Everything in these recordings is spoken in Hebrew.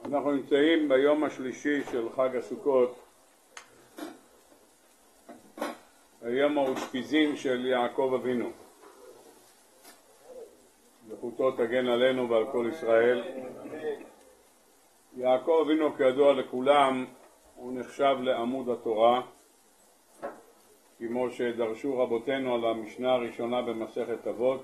אנחנו נמצאים ביום השלישי של חג הסוכות, היום האושפיזין של יעקב אבינו. זכותו תגן עלינו ועל כל ישראל. יעקב אבינו, כידוע לכולם, הוא נחשב לעמוד התורה, כמו שדרשו רבותינו על המשנה הראשונה במסכת אבות,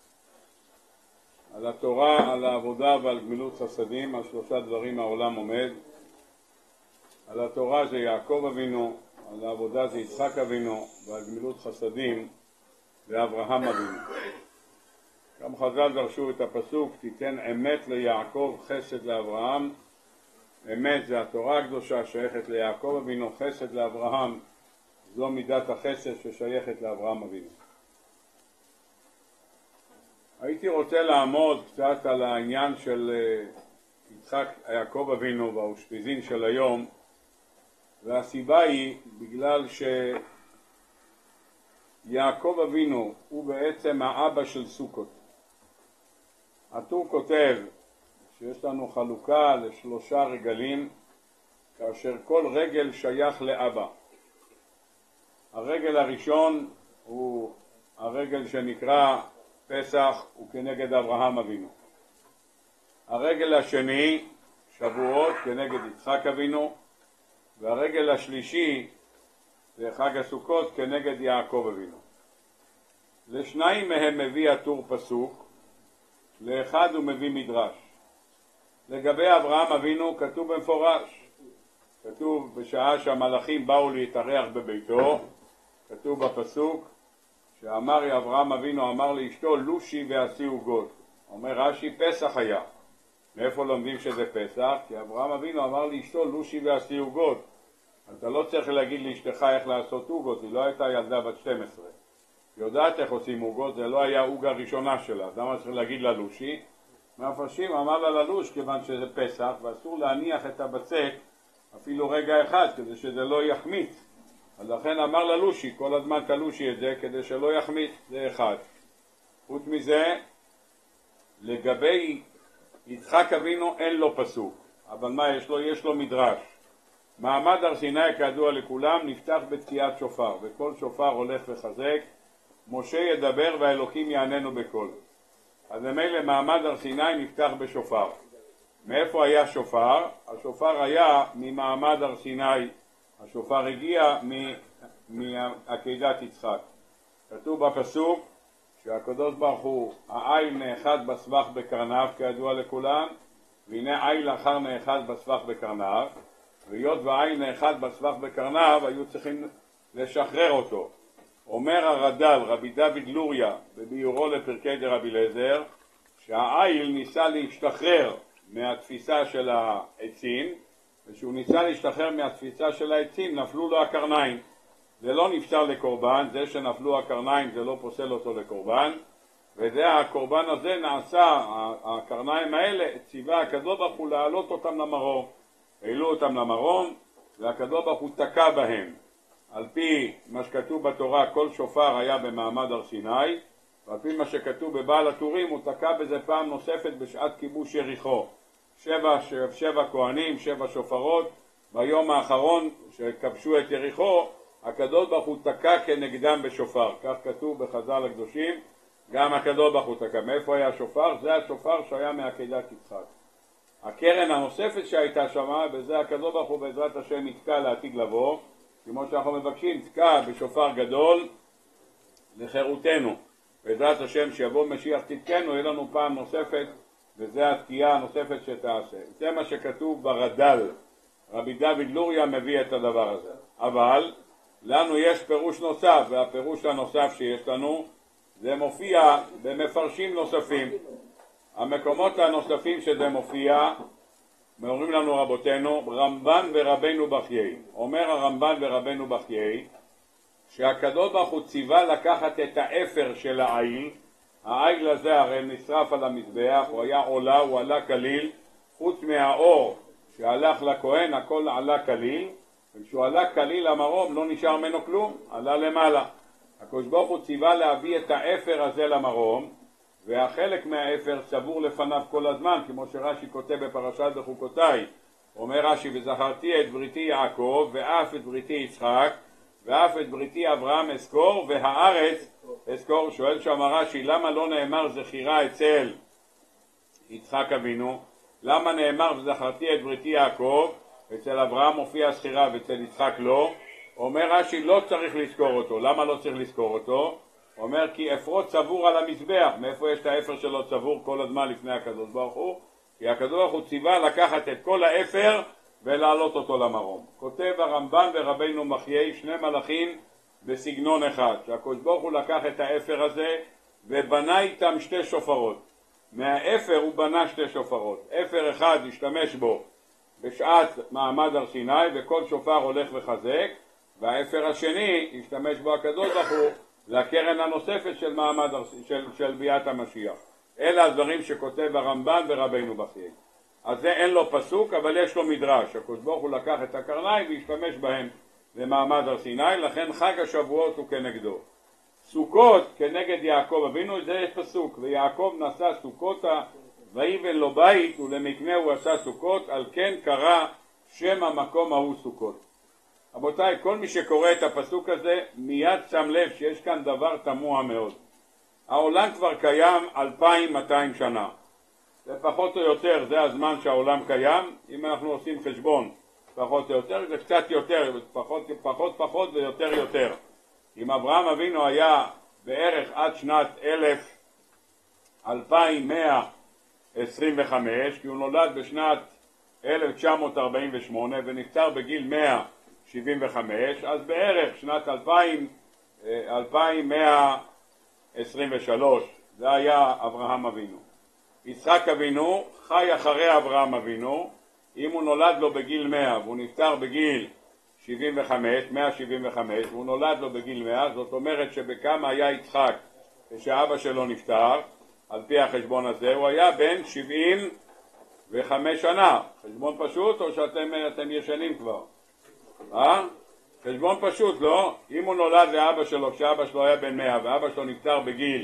על התורה, על העבודה ועל גמילות חסדים. על שלושה דברים העולם עומד. על התורה זה יעקב אבינו, על העבודה זה יצחק אבינו, ועל גמילות חסדים זה אברהם אבינו. גם חז"ל דרשו את הפסוק, תיתן אמת ליעקב חסד לאברהם. אמת זה התורה הקדושה שייכת ליעקב אבינו, חסד לאברהם זו מידת החסד ששייכת לאברהם אבינו. הייתי רוצה לעמוד קצת על העניין של יצחק יעקב אבינו והאושפיזין של היום, והסיבה היא בגלל שיעקב אבינו הוא בעצם האבא של סוכות. הטור כותב שיש לנו חלוקה לשלושה רגלים, כאשר כל רגל שייך לאבא. הרגל הראשון הוא הרגל שנקרא פסח, הוא כנגד אברהם אבינו. הרגל השני, שבועות, כנגד יצחק אבינו. והרגל השלישי זה חג הסוכות כנגד יעקב אבינו. לשניים מהם מביא הטור פסוק, לאחד הוא מביא מדרש. לגבי אברהם אבינו כתוב במפורש, כתוב בשעה שהמלאכים באו להתארח בביתו, כתוב בפסוק שאמר אברהם אבינו אמר לאשתו לושי ועשי עוגות. אומר רש"י פסח היה. מאיפה לומדים שזה פסח? כי אברהם אבינו אמר לאשתו לושי ועשי עוגות. אתה לא צריך להגיד לאשתך איך לעשות עוגות, היא לא הייתה ילדה בת 12. היא יודעת איך עושים עוגות, זה לא היה עוגה ראשונה שלה, אז למה צריך להגיד לה לושי? מהפרשים אמר לה ללוש כיוון שזה פסח ואסור להניח את הבצק אפילו רגע אחד כדי שזה לא יחמיץ. אז לכן אמר ללושי, כל הזמן תלושי את זה כדי שלא יחמיץ, זה אחד. חוץ מזה, לגבי יצחק אבינו אין לו פסוק, אבל מה יש לו? יש לו מדרש. מעמד הר סיני כידוע לכולם נפתח בתקיעת שופר, וכל שופר הולך וחזק, משה ידבר והאלוקים יעננו בקול. אז ממילא מעמד הר סיני נפתח בשופר. מאיפה היה שופר? השופר היה ממעמד הר סיני, השופר הגיע מעקדת יצחק. כתוב בפסוק שהקדוש ברוך הוא העיל נאחז בסבך בקרניו כידוע לכולם, והנה עיל אחר נאחז בסבך בקרניו, והיות והעיל נאחז בסבך בקרניו היו צריכים לשחרר אותו. אומר הרד"ל רבי דוד לוריה בביאורו לפרקי דרבי אליעזר שהעיל ניסה להשתחרר מהתפיסה של העצים, ושהוא ניסה להשתחרר מהתפיסה של העצים נפלו לו הקרניים. זה לא נפסל לקורבן, זה שנפלו הקרניים זה לא פוסל אותו לקורבן, וזה הקורבן הזה נעשה, הקרניים האלה ציווה הקדוש ברוך הוא להעלות אותם למרום. העלו אותם למרום והקדוש ברוך הוא תקע בהם. על פי מה שכתוב בתורה כל שופר היה במעמד הר סיני, ועל פי מה שכתוב בבעל הטורים הוא תקע בזה פעם נוספת בשעת כיבוש יריחו. שבע כהנים, 7 שופרות, ביום האחרון שכבשו את יריחו הקדוש ברוך הוא תקע כנגדם בשופר. כך כתוב בחז"ל הקדושים, גם הקדוש ברוך הוא תקע. מאיפה היה שופר? זה השופר שהיה מעקדת יצחק. הקרן הנוספת שהייתה שמה, וזה הקדוש ברוך הוא בעזרת השם יתקע לעתיד לבוא, כמו שאנחנו מבקשים, תתקע בשופר גדול לחירותנו. בעזרת השם שיבוא משיח תתקנו, יהיה לנו פעם נוספת, וזה התקיעה הנוספת שתעשה. זה מה שכתוב ברד"ל. רבי דוד לוריה מביא את הדבר הזה. אבל לנו יש פירוש נוסף, והפירוש הנוסף שיש לנו זה מופיע במפרשים נוספים. המקומות הנוספים שזה מופיע, אומרים לנו רבותינו, רמב"ן ורבנו בחיי. אומר הרמב"ן ורבנו בחיי, שהקדוש ברוך הוא ציווה לקחת את האפר של העיל, העיל הזה הרי נשרף על המזבח, הוא היה עולה, הוא עלה כליל, חוץ מהאור שהלך לכהן הכל עלה כליל, וכשהוא עלה כליל למרום לא נשאר ממנו כלום, עלה למעלה. הקדוש ברוך הוא ציווה להביא את האפר הזה למרום, והחלק מהאפר צבור לפניו כל הזמן, כמו שרש"י כותב בפרשת בחוקותיי. אומר רש"י, וזכרתי את בריתי יעקב, ואף את בריתי יצחק, ואף את בריתי אברהם אזכור, והארץ אזכור. שואל שם רש"י, למה לא נאמר זכירה אצל יצחק אבינו? למה נאמר וזכרתי את בריתי יעקב? אצל אברהם מופיע זכירה ואצל יצחק לא. אומר רש"י, לא צריך לזכור אותו. למה לא צריך לזכור אותו? אומר כי אפרו צבור על המזבח. מאיפה יש את האפר שלו צבור כל הזמן לפני הקדוש ברוך הוא? כי הקדוש ברוך הוא ציווה לקחת את כל האפר ולהעלות אותו למרום. כותב הרמב"ן ורבינו מחיי, שני מלאכים בסגנון אחד, שהקדוש ברוך הוא לקח את האפר הזה ובנה איתם שתי שופרות. מהאפר הוא בנה שתי שופרות. אפר אחד השתמש בו בשעת מעמד הר סיני וכל שופר הולך וחזק, והאפר השני השתמש בו הקדוש ברוך הוא לקרן הנוספת של מעמד של ביאת המשיח. אלה הדברים שכותב הרמב"ן ורבינו מחיי. אז זה אין לו פסוק, אבל יש לו מדרש. הקדוש ברוך הוא לקח את הקרניים והשתמש בהם למעמד הר סיני, לכן חג השבועות הוא כנגדו. סוכות כנגד יעקב אבינו, זה יש פסוק, ויעקב נשא סוכותה ויבן לו בית ולמקנה הוא עשה סוכות, על כן קרא שם המקום ההוא סוכות. רבותיי, כל מי שקורא את הפסוק הזה מיד שם לב שיש כאן דבר תמוה מאוד. העולם כבר קיים 2200 שנה. זה פחות או יותר, זה הזמן שהעולם קיים. אם אנחנו עושים חשבון פחות או יותר, זה קצת יותר, פחות ויותר יותר. אם אברהם אבינו היה בערך עד שנת 2125, כי הוא נולד בשנת 1948 ונפטר בגיל 175, אז בערך שנת 2123 זה היה אברהם אבינו. יצחק אבינו חי אחרי אברהם אבינו. אם הוא נולד לו בגיל 100 והוא נפטר בגיל 175, והוא נולד לו בגיל 100, זאת אומרת שבכמה היה יצחק כשאבא שלו נפטר, על פי החשבון הזה, הוא היה בן 75 שנה. חשבון פשוט או שאתם ישנים כבר? חשבון פשוט, לא? אם הוא נולד לאבא שלו כשאבא שלו היה בן 100 ואבא שלו נפטר בגיל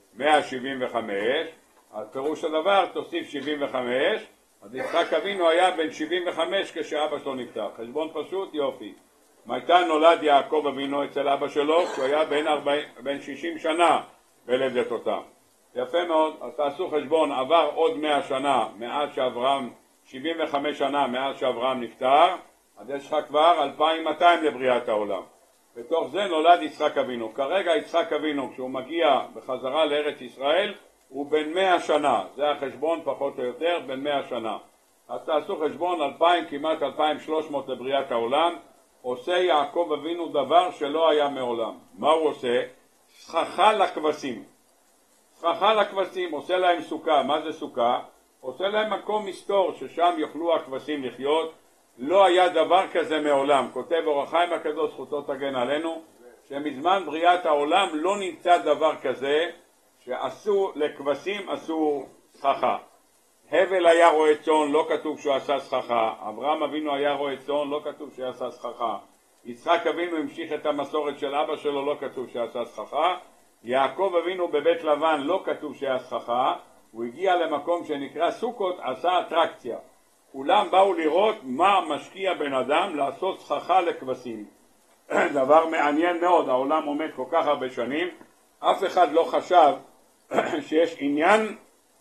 175, אז פירוש הדבר תוסיף 75, אז יצחק אבינו היה בן 75 כשאבא שלו נפטר. חשבון פשוט, יופי. מתי נולד יעקב אבינו אצל אבא שלו? כשהוא היה בן 60 שנה בלידתו. יפה מאוד. אז תעשו חשבון, עבר עוד 100 שנה מאז שאברהם, 75 שנה מאז שאברהם נפטר, אז יש לך כבר 2200 לבריאת העולם. בתוך זה נולד יצחק אבינו. כרגע יצחק אבינו, כשהוא מגיע בחזרה לארץ ישראל, הוא בן 100 שנה. זה החשבון פחות או יותר, בן 100 שנה. אז תעשו חשבון 2000, כמעט 2300 לבריאת העולם. עושה יעקב אבינו דבר שלא היה מעולם. מה הוא עושה? סככה לכבשים. סככה לכבשים, עושה להם סוכה. מה זה סוכה? עושה להם מקום מסתור ששם יוכלו הכבשים לחיות. לא היה דבר כזה מעולם. כותב אור החיים הקדוש, זכותו תגן עלינו, שמזמן בריאת העולם לא נמצא דבר כזה שעשו לכבשים עשו סככה. הבל היה רועה צאן, לא כתוב שהוא עשה סככה. אברהם אבינו היה רועה צאן, לא כתוב שהוא עשה סככה. יצחק אבינו המשיך את המסורת של אבא שלו, לא כתוב שהוא עשה סככה. יעקב אבינו בבית לבן, לא כתוב שהוא עשה סככה. הוא הגיע למקום שנקרא סוכות, עשה אטרקציה. כולם באו לראות מה משקיע בן אדם לעשות סככה לכבשים. דבר מעניין מאוד, העולם עומד כל כך הרבה שנים, אף אחד לא חשב שיש עניין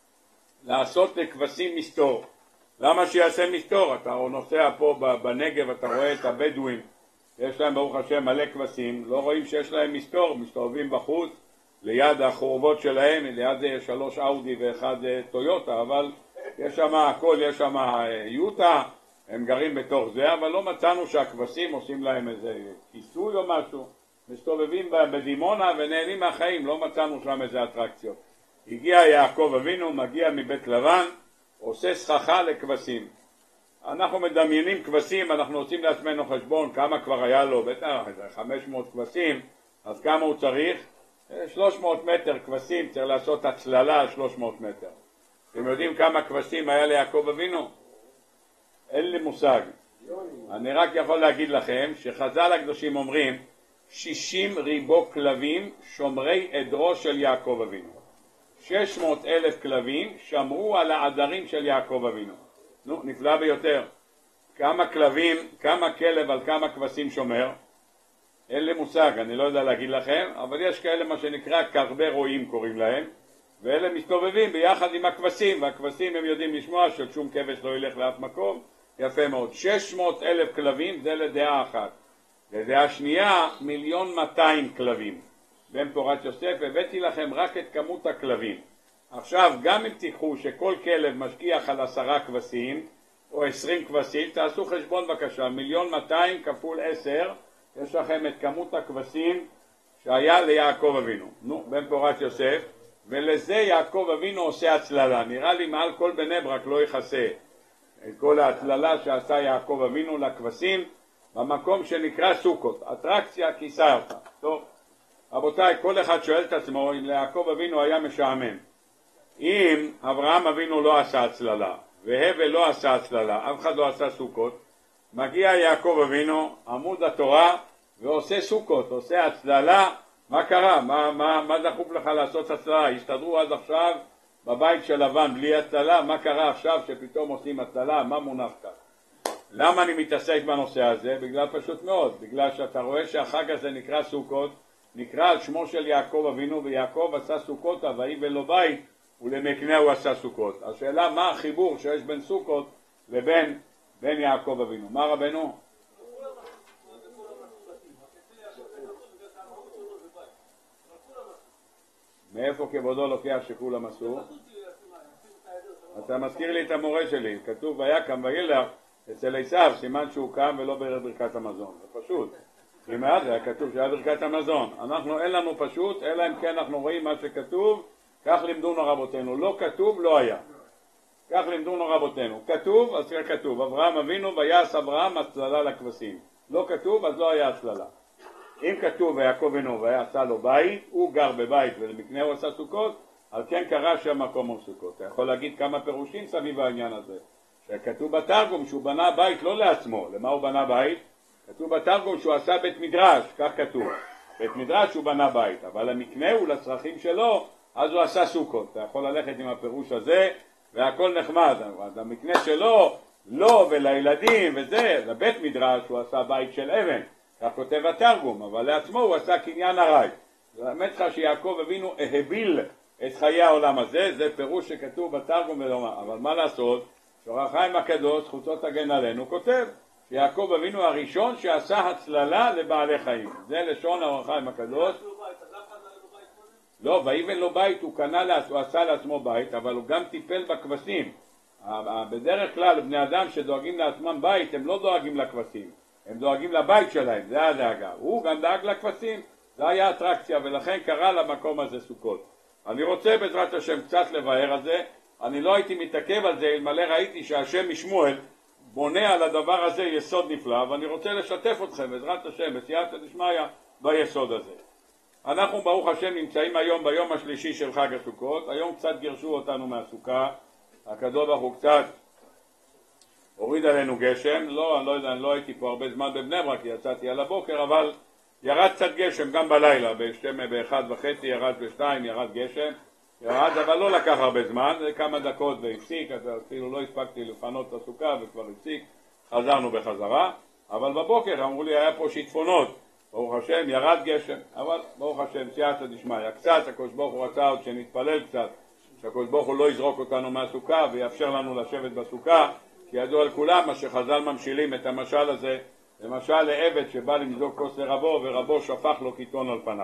לעשות לכבשים מסתור. למה שיעשה מסתור? אתה נוסע פה בנגב, אתה רואה את הבדואים, יש להם ברוך השם מלא כבשים, לא רואים שיש להם מסתור, מסתובבים בחוץ, ליד החורבות שלהם, ליד זה יש 3 אאודי ו1 טויוטה, אבל יש שם הכל, יש שם יוטה, הם גרים בתוך זה, אבל לא מצאנו שהכבשים עושים להם איזה כיסוי או משהו, מסתובבים בדימונה ונהנים מהחיים, לא מצאנו שם איזה אטרקציות. הגיע יעקב אבינו, מגיע מבית לבן, עושה סככה לכבשים. אנחנו מדמיינים כבשים, אנחנו עושים לעצמנו חשבון כמה כבר היה לו, בטח 500 כבשים, אז כמה הוא צריך? 300 מטר כבשים, צריך לעשות הצללה על 300 מטר. אתם יודעים כמה כבשים היה ליעקב אבינו? אין לי מושג. אני רק יכול להגיד לכם שחז"ל הקדושים אומרים 60 ריבו כלבים שומרי עדרו של יעקב אבינו. 600,000 כלבים שמרו על העדרים של יעקב אבינו. נו, נפלא ביותר. כמה כלבים, כמה כלב על כמה כבשים שומר? אין לי מושג, אני לא יודע להגיד לכם, אבל יש כאלה מה שנקרא קרבי רועים קוראים להם, ואלה מסתובבים ביחד עם הכבשים, והכבשים הם יודעים לשמוע ששום כבש לא ילך לאף מקום. יפה מאוד. 600,000 כלבים, זה לדעה אחת. לדעה שנייה, 1,200,000 כלבים. בן פורת יוסף, הבאתי לכם רק את כמות הכלבים. עכשיו, גם אם תיקחו שכל כלב משגיח על 10 כבשים, או 20 כבשים, תעשו חשבון בבקשה, 1,200,000 כפול 10, יש לכם את כמות הכבשים שהיה ליעקב אבינו. נו, בן פורת יוסף, ולזה יעקב אבינו עושה הצללה. נראה לי מעל כל בני ברק לא יכסה את כל ההצללה שעשה יעקב אבינו לכבשים, במקום שנקרא סוכות. אטרקציה כיסה אותה. טוב, רבותיי, כל אחד שואל את עצמו אם ליעקב אבינו היה משעמם. אם אברהם אבינו לא עשה הצללה, והבל לא עשה הצללה, אף אחד לא עשה סוכות, מגיע יעקב אבינו, עמוד התורה, ועושה סוכות, עושה הצללה. מה קרה? מה דחוף לך לעשות הצללה? הסתדרו עד עכשיו בבית של לבן בלי הצללה, מה קרה עכשיו שפתאום עושים הצללה? מה מונח כאן? למה אני מתעסק בנושא הזה? בגלל פשוט מאוד, בגלל שאתה רואה שהחג הזה נקרא סוכות, נקרא על שמו של יעקב אבינו, ויעקב עשה סוכות, ויבן לו בית, ולמקנה הוא עשה סוכות. השאלה מה החיבור שיש בין סוכות לבין יעקב אבינו? מה רבנו? מאיפה כבודו לוקח שכולם עשו? אתה מזכיר לי את המורה שלי, כתוב ויקם וילך אצל עשיו, סימן שהוא קם ולא בערב ברכת המזון. זה פשוט. אם היה זה היה כתוב שהיה ברכת המזון. אנחנו אין לנו פשוט, אלא אם כן אנחנו רואים מה שכתוב, כך לימדונו רבותינו. לא כתוב, לא היה. כך לימדונו רבותינו. כתוב, אז כתוב. אברהם אבינו ויעש אברהם הצללה לכבשים. לא כתוב, אז לא היה הצללה. אם כתוב ויעקב אבינו ועשה לו בית, הוא גר בבית ולמקנה הוא עשה סוכות, על כן קרא שם מקום הוא סוכות. אתה יכול להגיד כמה פירושים סביב העניין הזה. שכתוב בתרגום שהוא בנה בית לא לעצמו. למה הוא בנה בית? כתוב בתרגום שהוא עשה בית מדרש, כך כתוב. בית מדרש הוא בנה בית, אבל המקנה הוא לצרכים שלו, אז הוא עשה סוכות. אתה יכול ללכת עם הפירוש הזה, והכל נחמד. אז המקנה שלו, לא ולילדים וזה, לבית מדרש הוא עשה בית של אבן. כך כותב התרגום, אבל לעצמו הוא עשה קניין ארעי. זה האמת לך שיעקב אבינו הביל את חיי העולם הזה, זה פירוש שכתוב בתרגום ולומר. אבל מה לעשות? שאור החיים הקדוש, זכותו תגן עלינו, כותב שיעקב אבינו הראשון שעשה הצללה לבעלי חיים. זה לשון האור החיים הקדוש. לא, ויבן לו בית, הוא עשה לעצמו בית, אבל הוא גם טיפל בכבשים. בדרך כלל בני אדם שדואגים לעצמם בית, הם לא דואגים לכבשים. הם דואגים לבית שלהם, זה הדאגה. הוא גם דאג לכבשים, זה היה אטרקציה, ולכן קרא למקום הזה סוכות. אני רוצה בעזרת השם קצת לבאר על זה. אני לא הייתי מתעכב על זה, אלמלא ראיתי שהשם משמואל בונה על הדבר הזה יסוד נפלא, ואני רוצה לשתף אתכם בעזרת השם בסייעתא דשמיא ביסוד הזה. אנחנו ברוך השם נמצאים היום ביום השלישי של חג הסוכות. היום קצת גירשו אותנו מהסוכה, הקדוש ברוך הוא קצת הוריד עלינו גשם. אני לא יודע, אני לא הייתי פה הרבה זמן בבני ברק, יצאתי על הבוקר, אבל ירד קצת גשם גם בלילה, ב1:30 ירד ב2, ירד גשם, ירד, אבל לא לקח הרבה זמן, זה כמה דקות והפסיק, אפילו לא הספקתי לפנות את הסוכה וכבר הפסיק, חזרנו בחזרה, אבל בבוקר אמרו לי היה פה שיטפונות, ברוך השם ירד גשם, אבל ברוך השם סייעתא דשמיא, קצת הקדוש ברוך הוא רצה עוד שנתפלל קצת, שהקדוש ברוך הוא לא יזרוק אותנו מהסוכה ויאפשר לנו לשבת בסוכה, כי ידוע על כולם מה שחז"ל ממשילים את המשל הזה, למשל לעבד שבא למזוג כוס לרבו ורבו שפך לו קיטון על פניו.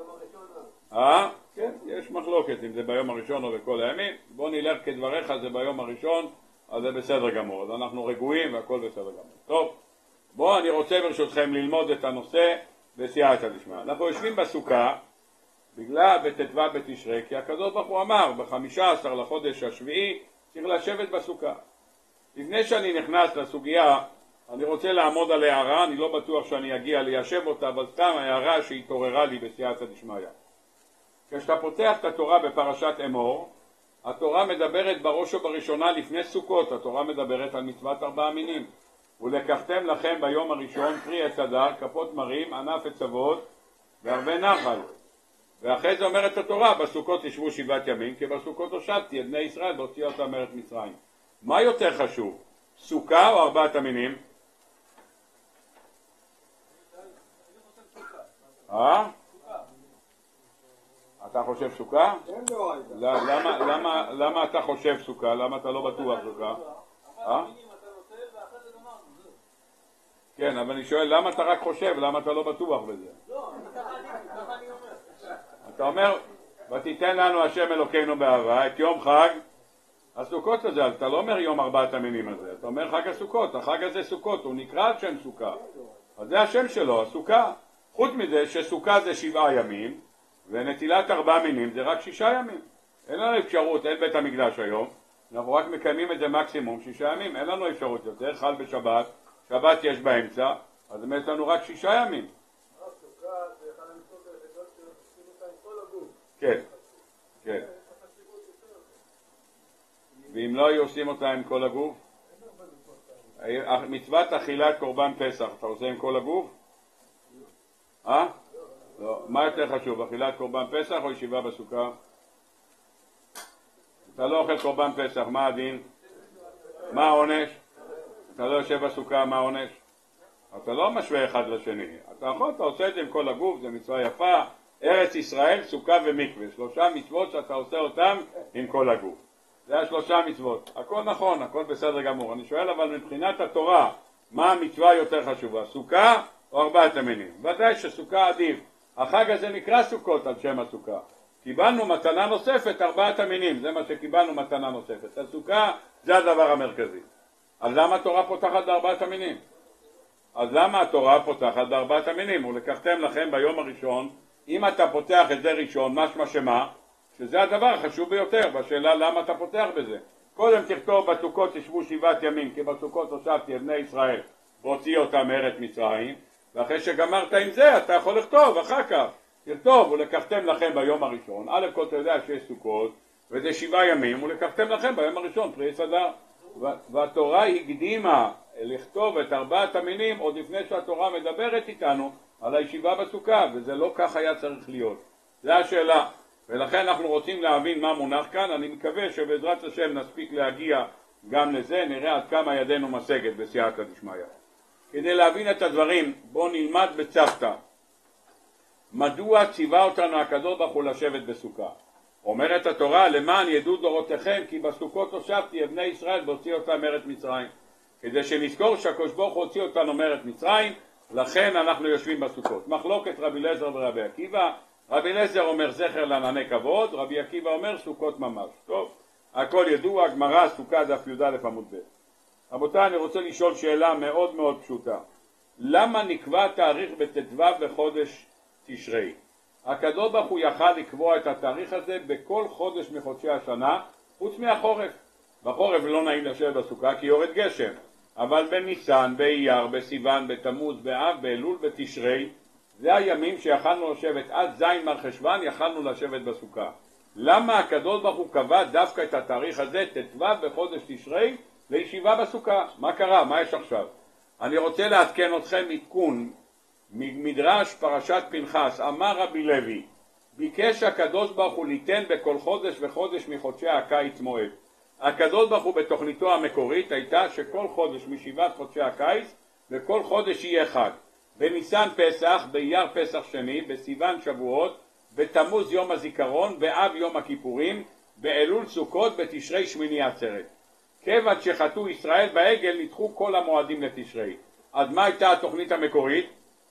כן, יש מחלוקת אם זה ביום הראשון או בכל הימים. בוא נלך כדבריך, זה ביום הראשון, אז זה בסדר גמור, אז אנחנו רגועים והכל בסדר גמור. טוב, בוא אני רוצה ברשותכם ללמוד את הנושא בסייעתא דשמיא. אנחנו יושבים בסוכה בגלל בט"ו בתשרי, כי הקדוש ברוך הוא אמר ב-15 לחודש השביעי צריך לשבת בסוכה. לפני שאני נכנס לסוגיה אני רוצה לעמוד על הערה, אני לא בטוח שאני אגיע ליישב אותה, אבל סתם הערה שהתעוררה לי בסייעתא דשמיא. כשאתה פותח את התורה בפרשת אמור, התורה מדברת בראש ובראשונה לפני סוכות, התורה מדברת על מצוות 4 מינים. ולקחתם לכם ביום הראשון פרי עץ הדר, כפות מרים, ענף עץ אבות והרבה נחל. ואחרי זה אומרת התורה, בסוכות ישבו 7 ימים, כי בסוכות הושבתי את בני ישראל והוציא אותם מארץ מצרים. מה יותר חשוב, סוכה או 4 המינים? אתה חושב סוכה? למה אתה חושב סוכה? למה אתה לא בטוח סוכה? כן, אבל אני שואל, למה אתה רק חושב? למה אתה לא בטוח בזה? לא, ככה אני אומר. אתה אומר, ותיתן לנו השם אלוקינו באהבה את יום חג הסוכות הזה. אתה לא אומר יום 4 המינים הזה, אתה אומר חג הסוכות. החג הזה סוכות, הוא נקרא על שם סוכה, אז זה השם שלו, הסוכה. חוץ מזה שסוכה זה 7 ימים ונטילת 4 מינים זה רק 6 ימים. אין לנו אפשרות, אין בית המקדש היום, אנחנו רק מקיימים את זה מקסימום 6 ימים, אין לנו אפשרות יותר. חל בשבת, שבת יש באמצע, אז באמת לנו רק 6 ימים. הסוכה זה אחד המצוות היחידות שעושים אותה עם כל הגוף. כן, כן. ואם לא היו עושים אותה עם כל הגוף? מצוות אכילת קורבן פסח, אתה עושה עם כל הגוף? לא. מה יותר חשוב, אכילת קורבן פסח או ישיבה בסוכה? אתה לא אוכל קורבן פסח, מה הדין? מה העונש? אתה לא יושב בסוכה, מה העונש? אתה לא משווה אחד לשני. אתה עושה את זה עם כל הגוף, זה מצווה יפה. ארץ ישראל, סוכה ומקווה, 3 מצוות שאתה עושה אותם עם כל הגוף. זה 3 מצוות. הכל נכון, הכל בסדר גמור. אני שואל אבל מבחינת התורה, מה המצווה יותר חשובה, סוכה או 4 המינים? ודאי שסוכה עדיף. החג הזה נקרא סוכות על שם הסוכה. קיבלנו מתנה נוספת, 4 המינים, זה מה שקיבלנו מתנה נוספת. הסוכה זה הדבר המרכזי. אז למה התורה פותחת ב4 המינים? אז למה התורה פותחת ב4 המינים? ולקחתם לכם ביום הראשון, אם אתה פותח את זה ראשון, משמע שמה? שזה הדבר החשוב ביותר, בשאלה למה אתה פותח בזה. קודם תכתוב בסוכות ישבו 7 ימים, כי בסוכות הושבתי את בני ישראל והוציא אותם מארץ מצרים, ואחרי שגמרת עם זה אתה יכול לכתוב אחר כך, תכתוב ולקחתם לכם ביום הראשון. א' כל אתה יודע שיש סוכות וזה 7 ימים, ולקחתם לכם ביום הראשון פרי עץ אדר. והתורה הקדימה לכתוב את 4 המינים עוד לפני שהתורה מדברת איתנו על הישיבה בסוכה, וזה לא כך היה צריך להיות. זו השאלה, ולכן אנחנו רוצים להבין מה מונח כאן. אני מקווה שבעזרת השם נספיק להגיע גם לזה, נראה עד כמה ידנו משגת בסייעתא דשמיא. כדי להבין את הדברים בואו נלמד בצוותא. מדוע ציווה אותנו הקדוש ברוך הוא לשבת בסוכה? אומרת התורה, למען ידעו דורותיכם כי בסוכות הושבתי את בני ישראל והוציא אותם מארץ מצרים. כדי שנזכור שהקדוש ברוך הוא הוציא אותנו מארץ מצרים, לכן אנחנו יושבים בסוכות. מחלוקת רבי אליעזר ורבי עקיבא. רבי אליעזר אומר זכר לענני כבוד, רבי עקיבא אומר סוכות ממש. טוב, הכל ידוע, הגמרא סוכה דף י"א עמוד ב'. רבותיי, אני רוצה לשאול שאלה מאוד מאוד פשוטה. למה נקבע תאריך בט"ו בחודש תשרי? הקדוש ברוך הוא יכל לקבוע את התאריך הזה בכל חודש מחודשי השנה, חוץ מהחורף. בחורף לא נעים לשבת בסוכה כי יורד גשם, אבל בניסן, באייר, בסיוון, בתמוז, באב, באלול, בתשרי, זה הימים שיכלנו לשבת. עד זין מרחשוון יכלנו לשבת בסוכה. למה הקדוש ברוך הוא קבע דווקא את התאריך הזה, ט"ו בחודש תשרי, לישיבה בסוכה? מה קרה? מה יש עכשיו? אני רוצה לעדכן אתכם עדכון מדרש פרשת פנחס. אמר רבי לוי, ביקש הקדוש ברוך הוא ליתן בכל חודש וחודש מחודשי הקיץ מועד. הקדוש ברוך הוא בתוכניתו המקורית הייתה שכל חודש משבעת חודשי הקיץ וכל חודש יהיה חג. בניסן פסח, באייר פסח שני, בסיוון שבועות, בתמוז יום הזיכרון, באב יום הכיפורים, באלול סוכות, בתשרי שמיני עצרת. כיוון שחטאו ישראל בעגל נדחו כל המועדים לתשרי. אז מה הייתה התוכנית המקורית?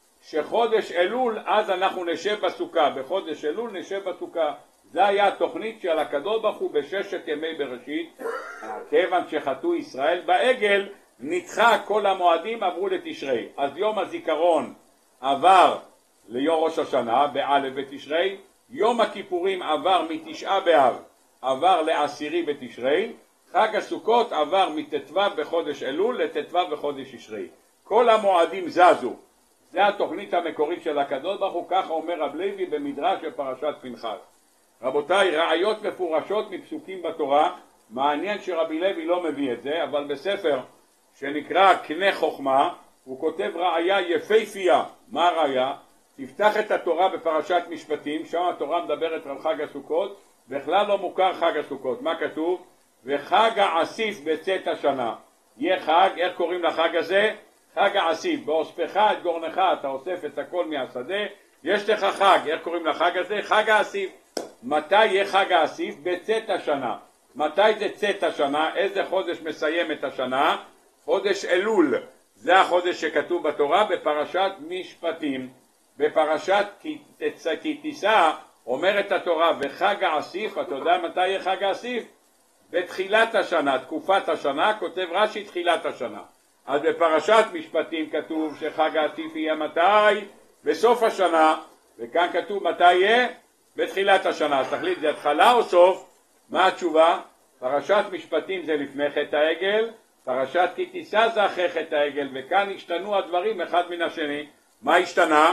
שחודש אלול אז אנחנו נשב בסוכה, בחודש אלול נשב בסוכה. זה היה התוכנית של הקדוש ברוך הוא בששת ימי בראשית. כיוון שחטאו ישראל בעגל נדחה כל המועדים, עברו לתשרי. אז יום הזיכרון עבר ליום ראש השנה באלף בתשרי, יום הכיפורים עבר מתשעה באב עבר לעשירי בתשרי, חג הסוכות עבר מט"ו בחודש אלול לט"ו בחודש תשרי. כל המועדים זזו. זה התוכנית המקורית של הקדוש ברוך הוא, ככה אומר רב לוי במדרש של פרשת פנחס. רבותיי, ראיות מפורשות מפסוקים בתורה. מעניין שרבי לוי לא מביא את זה, אבל בספר שנקרא קנה חוכמה הוא כותב ראיה יפהפייה. מה הראיה? תפתח את התורה בפרשת משפטים, שם התורה מדברת על חג הסוכות, בכלל לא מוכר חג הסוכות. מה כתוב? וחג העסיף בצאת השנה. יהיה חג, איך קוראים לחג הזה? חג העסיף. באוספך את גורנך, אתה אוסף את הכל מהשדה, יש לך חג. איך קוראים לחג הזה? חג העסיף. מתי יהיה חג העסיף? בצאת השנה. מתי זה צאת השנה? איזה חודש מסיים את השנה? חודש אלול. זה החודש שכתוב בתורה בפרשת משפטים. בפרשת כי תישא אומרת התורה וחג העסיף. אתה יודע מתי יהיה חג העסיף? בתחילת השנה, תקופת השנה, כותב רש"י תחילת השנה. אז בפרשת משפטים כתוב שחג העסיף יהיה מתי? בסוף השנה. וכאן כתוב מתי יהיה? בתחילת השנה. אז תחליט, זה התחלה או סוף? מה התשובה? פרשת משפטים זה לפני חטא העגל, פרשת כי תישא זה אחרי חטא העגל, וכאן השתנו הדברים אחד מן השני. מה השתנה?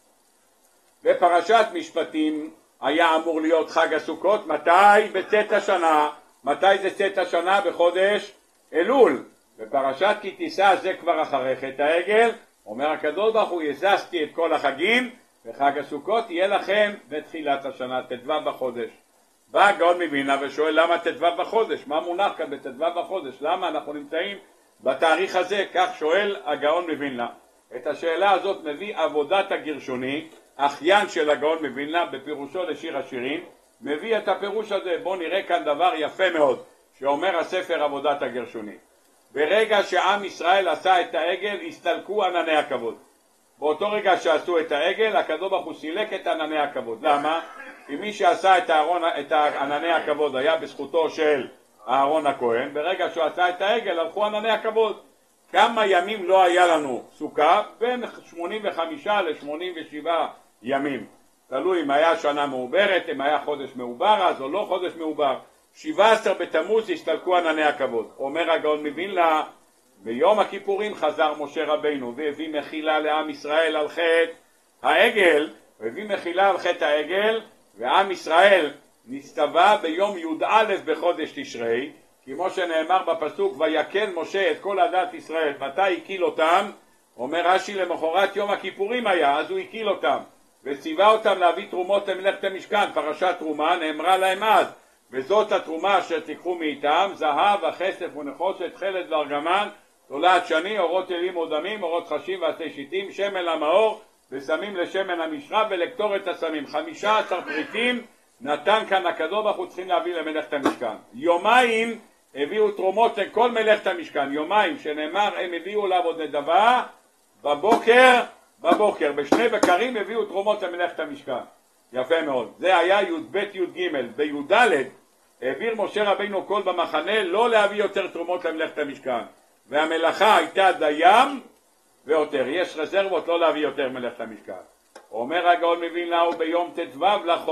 בפרשת משפטים היה אמור להיות חג הסוכות, מתי? בצאת השנה. מתי זה צאת השנה? בחודש אלול. בפרשת כי תישא זה כבר אחרי חטא העגל. אומר הקדוש ברוך הוא, יזזתי את כל החגים, וחג הסוכות יהיה לכם בתחילת השנה, ט"ו בחודש. בא הגאון מווילנה ושואל למה ט"ו בחודש? מה מונח כאן בט"ו בחודש? למה אנחנו נמצאים בתאריך הזה? כך שואל הגאון מווילנה. את השאלה הזאת מביא עבודת הגרשוני, אחיין של הגאון מווילנה בפירושו לשיר השירים, מביא את הפירוש הזה. בואו נראה כאן דבר יפה מאוד שאומר הספר עבודת הגרשוני. ברגע שעם ישראל עשה את העגל הסתלקו ענני הכבוד. באותו רגע שעשו את העגל הקדוש ברוך הוא סילק את ענני הכבוד. למה? כי מי שעשה את ענני הכבוד היה בזכותו של אהרון הכהן. ברגע שהוא עשה את העגל הלכו ענני הכבוד. כמה ימים לא היה לנו סוכה? בין 85 ל-87 ימים. תלוי אם היה שנה מעוברת, אם היה חודש מעובר אז או לא חודש מעובר. 17 בתמוז הסתלקו ענני הכבוד. אומר הגאון מווילנה, ביום הכיפורים חזר משה רבינו והביא מחילה לעם ישראל על חטא העגל, והביא מחילה על חטא העגל, ועם ישראל נצטווה ביום י"א בחודש תשרי, כמו שנאמר בפסוק ויקל משה את כל עדת ישראל. מתי הקיל אותם? אומר רש"י למחרת יום הכיפורים היה, אז הוא הקיל אותם וציווה אותם להביא תרומות למלאכת המשכן. פרשת תרומה נאמרה להם אז, וזאת התרומה אשר תיקחו מאיתם, זהב, הכסף ונחושת, חלד וארגמן, תולעת שני, אורות אלים ודמים, אורות חשים ועשי שיטים, שמן למאור ושמים לשמן המשחה ולקטורת הסמים. 15 פריטים נתן כאן הקדוש ברוך הוא צריכים להביא למלאכת המשכן. יומיים הביאו תרומות לכל מלאכת המשכן. יומיים שנאמר הם הביאו לעבוד נדבה בבוקר בשני בקרים הביאו תרומות למלאכת המשכן. יפה מאוד. זה היה י"ב י"ג. בי"ד העביר משה רבינו קול במחנה לא להביא יותר תרומות למלאכת המשכן, והמלאכה הייתה דיים ויותר. יש רזרבות לא להביא יותר מלאכת המשכן. אומר הגאון מווילנה, וביום ט"ו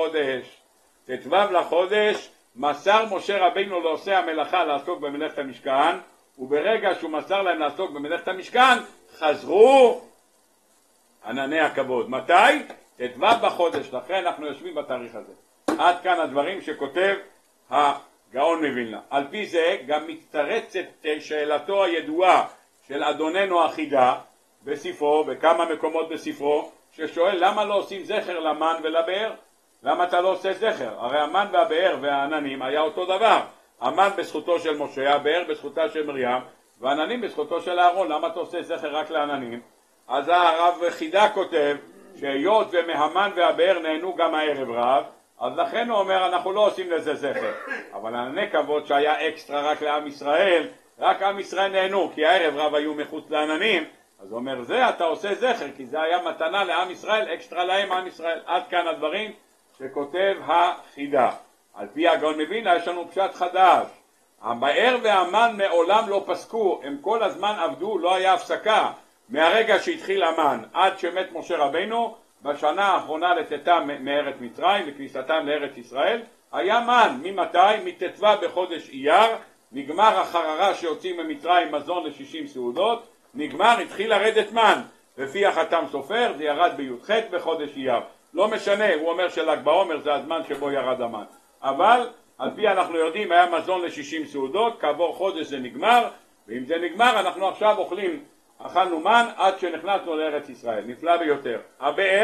לחודש מסר משה רבינו לעושי המלאכה לעסוק במלאכת המשכן, וברגע שהוא מסר להם לעסוק במלאכת המשכן חזרו ענני הכבוד. מתי? ט"ו בחודש. לכן אנחנו יושבים בתאריך הזה. עד כאן הדברים שכותב הגאון מווילנה. על פי זה גם מתרצת שאלתו הידועה של אדוננו החידה בספרו, בכמה מקומות בספרו, ששואל למה לא עושים זכר למן ולבאר? למה אתה לא עושה זכר? הרי המן והבאר והעננים היה אותו דבר. המן בזכותו של משה, הבאר בזכותה של מרים, והעננים בזכותו של אהרון. למה אתה עושה זכר רק לעננים? אז הרב חידה כותב שהיות ומהמן והבאר נהנו גם הערב רב, אז לכן הוא אומר אנחנו לא עושים לזה זכר. אבל ענני כבוד שהיה אקסטרה רק לעם ישראל, רק עם ישראל נהנו, כי הערב רב היו מחוץ לעננים. אז הוא אומר זה אתה עושה זכר, כי זה היה מתנה לעם ישראל, אקסטרה להם עם ישראל. עד כאן הדברים שכותב החידה. על פי הגאון מווילנה יש לנו פשט חדש. הבאר והמן מעולם לא פסקו, הם כל הזמן עבדו, לא היה הפסקה. מהרגע שהתחיל המן עד שמת משה רבינו, בשנה האחרונה לצאתם מארץ מצרים וכניסתם לארץ ישראל, היה מן. ממתי? מט"ו בחודש אייר, נגמר החררה שיוצאים ממצרים מזון ל60 סעודות, נגמר, התחיל לרדת מן. לפי החתם סופר זה ירד בי"ח בחודש אייר. לא משנה, הוא אומר של"ג בעומר זה הזמן שבו ירד המן. אבל על פי אנחנו יודעים היה מזון ל60 סעודות, כעבור חודש זה נגמר, ואם זה נגמר אנחנו עכשיו אכלנו מן עד שנכנסנו לארץ ישראל. נפלא ביותר. הבאר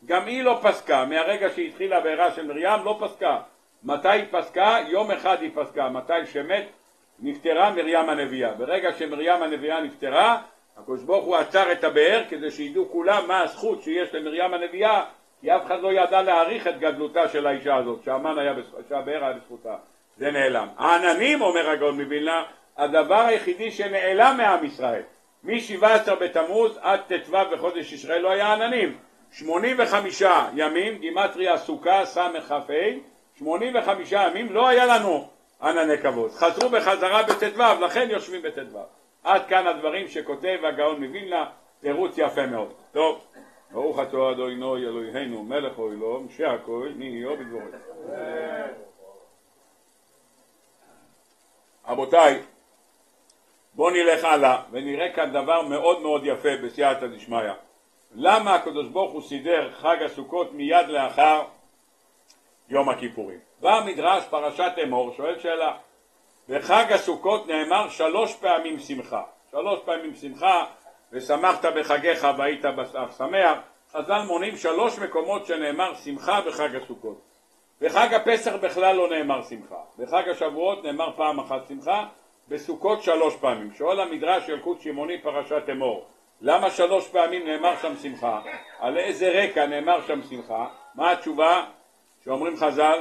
גם היא לא פסקה, מהרגע שהתחילה הבעירה של מרים לא פסקה. מתי היא פסקה? יום אחד היא פסקה, מתי שמת נפטרה מרים הנביאה. ברגע שמרים הנביאה נפטרה, הקדוש ברוך הוא עצר את הבאר כדי שידעו כולם מה הזכות שיש למרים הנביאה, כי אף אחד לא ידע להעריך את גדלותה של האישה הזאת, שהבאר היה בזכותה. זה נעלם. העננים, אומר הגאון מווילנה, הדבר היחידי שנעלם מעם ישראל. מ-17 בתמוז עד ט"ו בחודש ישראל לא היה עננים. 85 ימים, גימטריה סוכה ס"כ"ה, 85 ימים לא היה לנו ענני כבוד. חזרו בחזרה בט"ו, לכן יושבים בט"ו. עד כאן הדברים שכותב הגאון מווילנה, תירוץ יפה מאוד. טוב, ברוך אתה אדוני אלוהינו מלך העולם שהכל נהיה בדברו. רבותיי, בואו נלך הלאה ונראה כאן דבר מאוד מאוד יפה בסייעתא דשמיא. למה הקדוש ברוך הוא סידר חג הסוכות מיד לאחר יום הכיפורים? בא המדרש פרשת אמור, שואל שאלה. בחג הסוכות נאמר 3 פעמים שמחה. 3 פעמים שמחה, ושמחת בחגיך והיית שמח. חז"ל מונים 3 מקומות שנאמר שמחה בחג הסוכות. בחג הפסח בכלל לא נאמר שמחה. בחג השבועות נאמר פעם אחת שמחה, בסוכות 3 פעמים. שואל המדרש ילקוט שמעוני פרשת אמור, למה 3 פעמים נאמר שם שמחה? על איזה רקע נאמר שם שמחה? מה התשובה שאומרים חז"ל?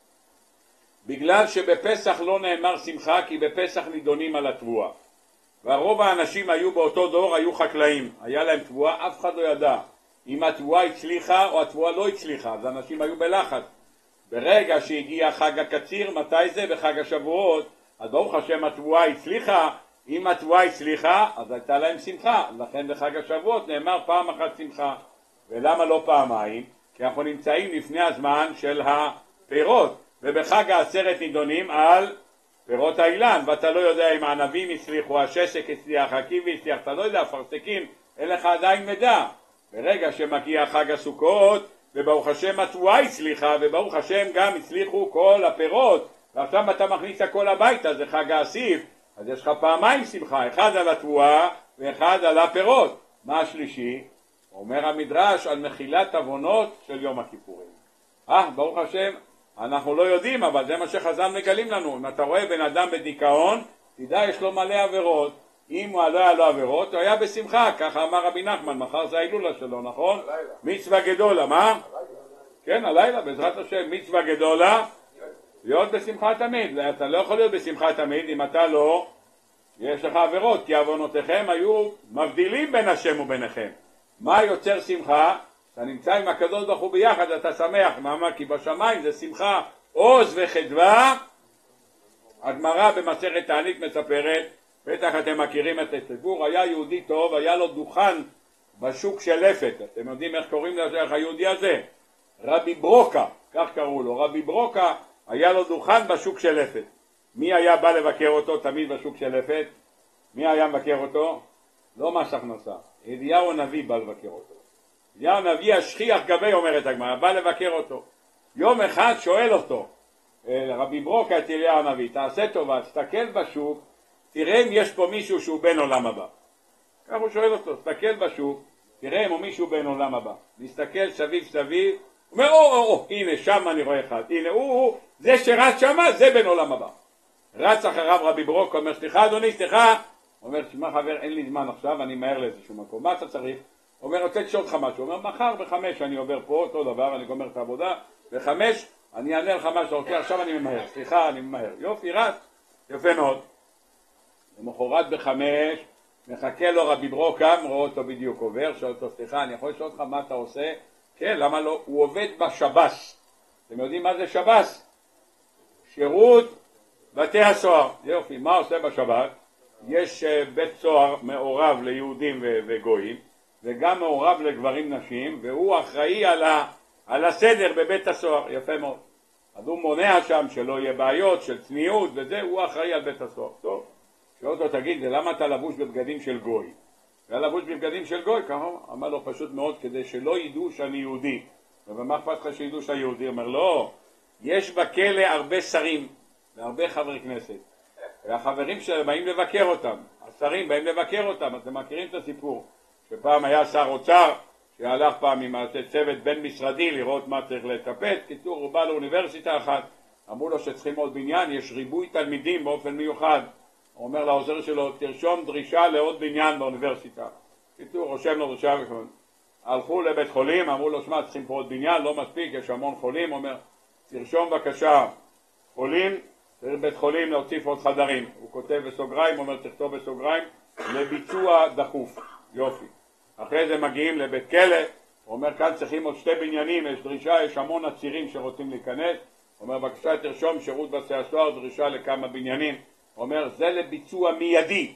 בגלל שבפסח לא נאמר שמחה, כי בפסח נידונים על התבואה. והרוב האנשים היו באותו דור, היו חקלאים, היה להם תבואה, אף אחד לא ידע אם התבואה הצליחה או התבואה לא הצליחה, אז אנשים היו בלחץ. ברגע שהגיע חג הקציר, מתי זה? בחג השבועות, אז ברוך השם התבואה הצליחה. אם התבואה הצליחה, אז הייתה להם שמחה. לכן בחג השבועות נאמר פעם אחת שמחה. ולמה לא פעמיים? כי אנחנו נמצאים לפני הזמן של הפירות, ובחג העצרת נידונים על פירות האילן, ואתה לא יודע אם הענבים הצליחו, הששק הצליח, הקיבי הצליח, אתה לא יודע, הפרסקים, אין לך עדיין מידע. ברגע שמגיע חג הסוכות, וברוך השם התבואה הצליחה, וברוך השם גם הצליחו כל הפירות, ועכשיו אתה מכניס הכל הביתה, זה חג האסיף, אז יש לך פעמיים שמחה, אחד על התבואה ואחד על הפירות. מה השלישי? אומר המדרש על מחילת עוונות של יום הכיפורים. ברוך השם, אנחנו לא יודעים, אבל זה מה שחז"ל מגלים לנו. אם אתה רואה בן אדם בדיכאון, תדע יש לו מלא עבירות. אם הוא לא היה לו עבירות, הוא היה בשמחה, ככה אמר רבי נחמן, מחר זה ההילולה שלו, נכון? הלילה. מצווה גדולה, מה? הלילה. כן, הלילה, בעזרת השם, מצווה גדולה, להיות בשמחה תמיד. אתה לא יכול להיות בשמחה תמיד אם אתה לא, יש לך עבירות, כי עוונותיכם היו מבדילים בין השם וביניכם. מה יוצר שמחה? אתה נמצא עם הקדוש ברוך הוא ביחד, אתה שמח. מה? כי בשמיים זה שמחה, עוז וחדווה. הגמרא במסכת תענית מספרת, בטח אתם מכירים את הסיפור, היה יהודי טוב, היה לו דוכן בשוק של אפת. אתם יודעים איך קוראים לזה היהודי הזה? רבי ברוקה, כך קראו לו. רבי ברוקה היה לו דוכן בשוק של אפת. מי היה בא לבקר אותו תמיד בשוק של אפת? מי היה מבקר אותו? לא מס הכנסה. אליהו הנביא בא לבקר אותו. אליהו הנביא השכיח גבי, אומרת הגמרא, בא לבקר אותו. יום אחד שואל אותו רבי ברוקה את אליהו הנביא, תעשה טובה, תסתכל בשוק, תראה אם יש פה מישהו שהוא בן עולם הבא. כך הוא שואל אותו, תסתכל בשוק, תראה אם הוא מישהו בן עולם הבא. נסתכל סביב סביב, הוא אומר, הנה שם אני רואה אחד, הנה זה שרץ שמה, זה בן עולם הבא. רץ אחריו רבי ברוקה, אומר, סליחה אדוני, סליחה. אומר, שמע חבר, אין לי זמן עכשיו, אני מהר לאיזשהו מקום, מה אתה צריך? אומר, רוצה לשאול לך משהו. אומר, מחר ב5 אני עובר פה, אותו דבר, אני גומר את העבודה, ב5 אני אענה לך משהו, אוקיי, עכשיו אני ממהר, סליחה, אני ממהר. יופי, רץ, יפה מאוד. למחרת ב5, מחכה לו רבי ברוקה, רואה אותו בדיוק עובר, שואל אותו, סליחה, אני יכול לשאול אותך מה אתה עושה? כן, למה לא? הוא עובד בשב"ס. אתם יודעים מה זה שב"ס? שירות בתי הסוהר. יופי, מה עושה בשב"ס? יש בית סוהר מעורב ליהודים וגויים, וגם מעורב לגברים נשים, והוא אחראי על הסדר בבית הסוהר. יפה מאוד. אז הוא מונע שם שלא יהיה בעיות של צניעות וזה, הוא אחראי על בית הסוהר. טוב, שואל אותו, תגיד, למה אתה לבוש בבגדים של גוי? היה לבוש בבגדים של גוי, ככה אמר לו פשוט מאוד, כדי שלא ידעו שאני יהודי. ומה אכפת לך שידעו שאני יהודי? אומר, לא, יש בכלא הרבה שרים והרבה חברי כנסת, והחברים שלהם באים לבקר אותם, השרים באים לבקר אותם. אתם מכירים את הסיפור שפעם היה שר אוצר שהלך פעם עם צוות בין משרדי לראות מה צריך לטפט. קיצור, הוא בא לאוניברסיטה אחת, אמרו לו שצריכים עוד בניין, יש ריבוי תלמידים באופן מיוחד. הוא אומר לעוזר שלו, תרשום דרישה לעוד בניין באוניברסיטה. קיצור, רושם לו דרישה. הלכו לבית חולים, אמרו לו, שמע, צריכים פה עוד בניין, לא מספיק, יש המון חולים. הוא אומר, תרשום בבקשה, חולים, צריך בית חולים להוסיף עוד חדרים. הוא כותב בסוגריים, אומר, תכתוב בסוגריים, לביצוע דחוף. יופי. אחרי זה מגיעים לבית כלא, הוא אומר, כאן צריכים עוד 2 בניינים, יש דרישה, יש המון עצירים שרוצים להיכנס. הוא אומר, בבקשה תרשום שירות בתי הסוהר, דרישה לכמה בניינים. הוא אומר, זה לביצוע מיידי.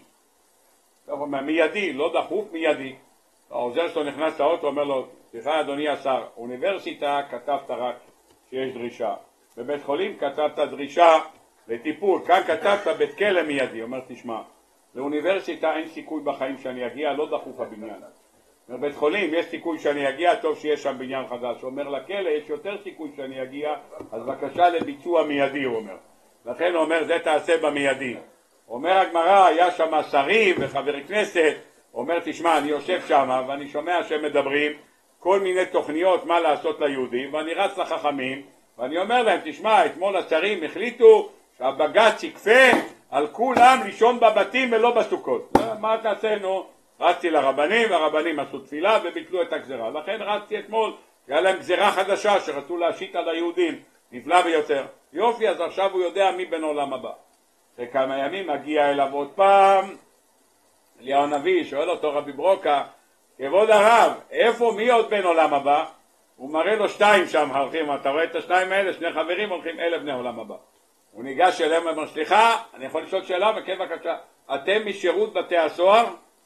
הוא אומר, מיידי, לא דחוף, מיידי. העוזר שלו נכנס לאוטו, אומר לו, סליחה אדוני השר, אוניברסיטה כתבת רק שיש דרישה. בבית חולים כתבת דרישה לטיפול, כאן כתבת בית כלא מיידי. אומר, תשמע, לאוניברסיטה אין סיכוי בחיים שאני אגיע, לא דחוף הבניין. בבית חולים יש סיכוי שאני אגיע, טוב שיש שם בניין חדש. הוא אומר, לכלא יש יותר סיכוי שאני אגיע, אז בבקשה לביצוע מיידי, הוא אומר. לכן הוא אומר, זה תעשה במיידי. אומר הגמרא, היה שם שרים וחבר כנסת, הוא אומר, תשמע, אני יושב שם ואני שומע שהם מדברים כל מיני תוכניות מה לעשות ליהודים, ואני רץ לחכמים ואני אומר להם, תשמע, אתמול השרים החליטו שהבג"ץ יקפה על כולם לישון בבתים ולא בסוכות. מה תעשינו? רצתי לרבנים, והרבנים עשו תפילה וביטלו את הגזרה. לכן רצתי אתמול, היה להם גזרה חדשה שרצו להשית על היהודים, נפלא ביותר. יופי, אז עכשיו הוא יודע מי בן עולם הבא. אחרי כמה ימים מגיע אליו עוד פעם אליהו הנביא, שואל אותו רבי ברוקה, כבוד הרב, איפה מי עוד בן עולם הבא? הוא מראה לו 2 שם הולכים, אתה רואה את ה2 האלה, 2 חברים הולכים, אלה בני עולם הבא. הוא ניגש אליהם ואומר, סליחה, אני יכול לשאול שאלה? וכן בבקשה, אתם משירות בתי הסוהר?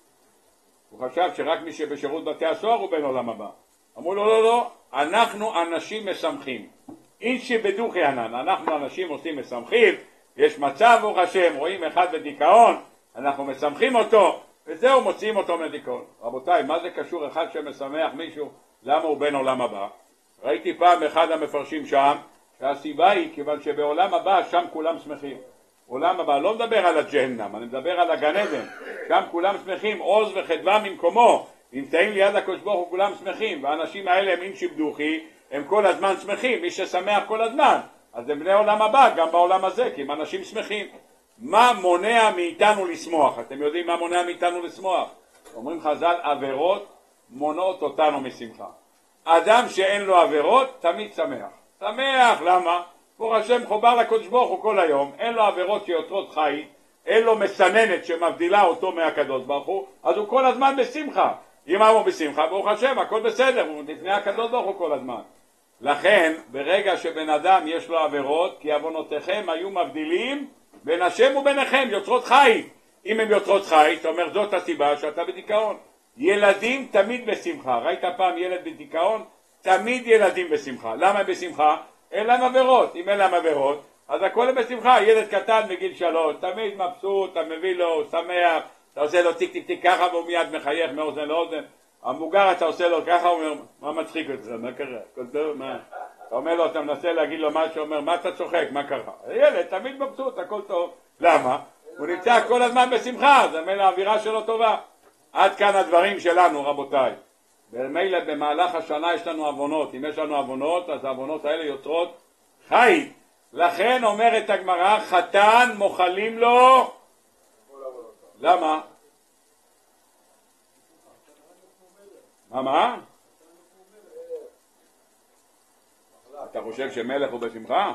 הוא חשב שרק מי שבשירות בתי הסוהר הוא בן עולם הבא. אמרו לו, לא, אנחנו אנשים משמחים. אישי בדוכי ענן, אנחנו אנשים עושים משמחים, יש מצב ברוך השם, רואים אחד בדיכאון, אנחנו משמחים אותו, וזהו, מוציאים אותו מדיכאון. רבותיי, מה זה קשור אחד שמשמח מישהו, למה הוא בן עולם הבא? ראיתי פעם אחד המפרשים שם, שהסיבה היא כיוון שבעולם הבא שם כולם שמחים. עולם הבא, לא מדבר על הג'הנם, אני מדבר על הגן עדן, שם כולם שמחים, עוז וחדווה ממקומו, נמצאים ליד הקדוש ברוך הוא כולם שמחים, והאנשים האלה הם אינשי בדוכי, הם כל הזמן שמחים, מי ששמח כל הזמן, אז הם בני עולם הבא, גם בעולם הזה, כי הם אנשים שמחים. מה מונע מאיתנו לשמוח? אתם יודעים מה מונע מאיתנו לשמוח? אומרים חז"ל, עבירות מונעות אותנו משמחה. אדם שאין לו עבירות תמיד שמח. שמח, למה? ברוך השם חובר לקדוש ברוך הוא כל היום, אין לו עבירות שיוצרות חי, אין לו מסננת שמבדילה אותו מהקדוש ברוך הוא, אז הוא כל הזמן בשמחה. אם הוא בשמחה, ברוך השם, הכל בסדר, הוא לפני הקדוש ברוך הוא כל הזמן. לכן, ברגע שבן אדם יש לו עבירות, כי עוונותיכם היו מבדילים בין השם וביניכם, יוצרות חי. אם הם יוצרות חי, אתה אומר, זאת הסיבה שאתה בדיכאון. ילדים תמיד בשמחה. ראית פעם ילד בדיכאון? תמיד ילדים בשמחה. למה הם בשמחה? אין להם עבירות. אם אין להם עבירות, אז הכל הם בשמחה. ילד קטן בגיל 3, תמיד מבסוט, אתה מביא לו, שמח, אתה עושה לו טיק טיק טיק ככה והוא מיד מחייך מאוזן לאוזן. המבוגר אתה עושה לו ככה, הוא אומר, מה מצחיק אותך? מה קרה? הכל טוב? מה? אתה אומר לו, אתה מנסה להגיד לו משהו, אומר, מה אתה צוחק? מה קרה? הילד תמיד מבסוט, הכל טוב. למה? הוא נמצא כל הזמן בשמחה, זה מילא האווירה שלו טובה. עד כאן הדברים שלנו, רבותיי. במילא במהלך השנה יש לנו עוונות. אם יש לנו עוונות, אז העוונות האלה יוצרות חי. לכן אומרת הגמרא, חתן מוחלים לו. למה? מה? אתה חושב שמלך הוא בשמחה?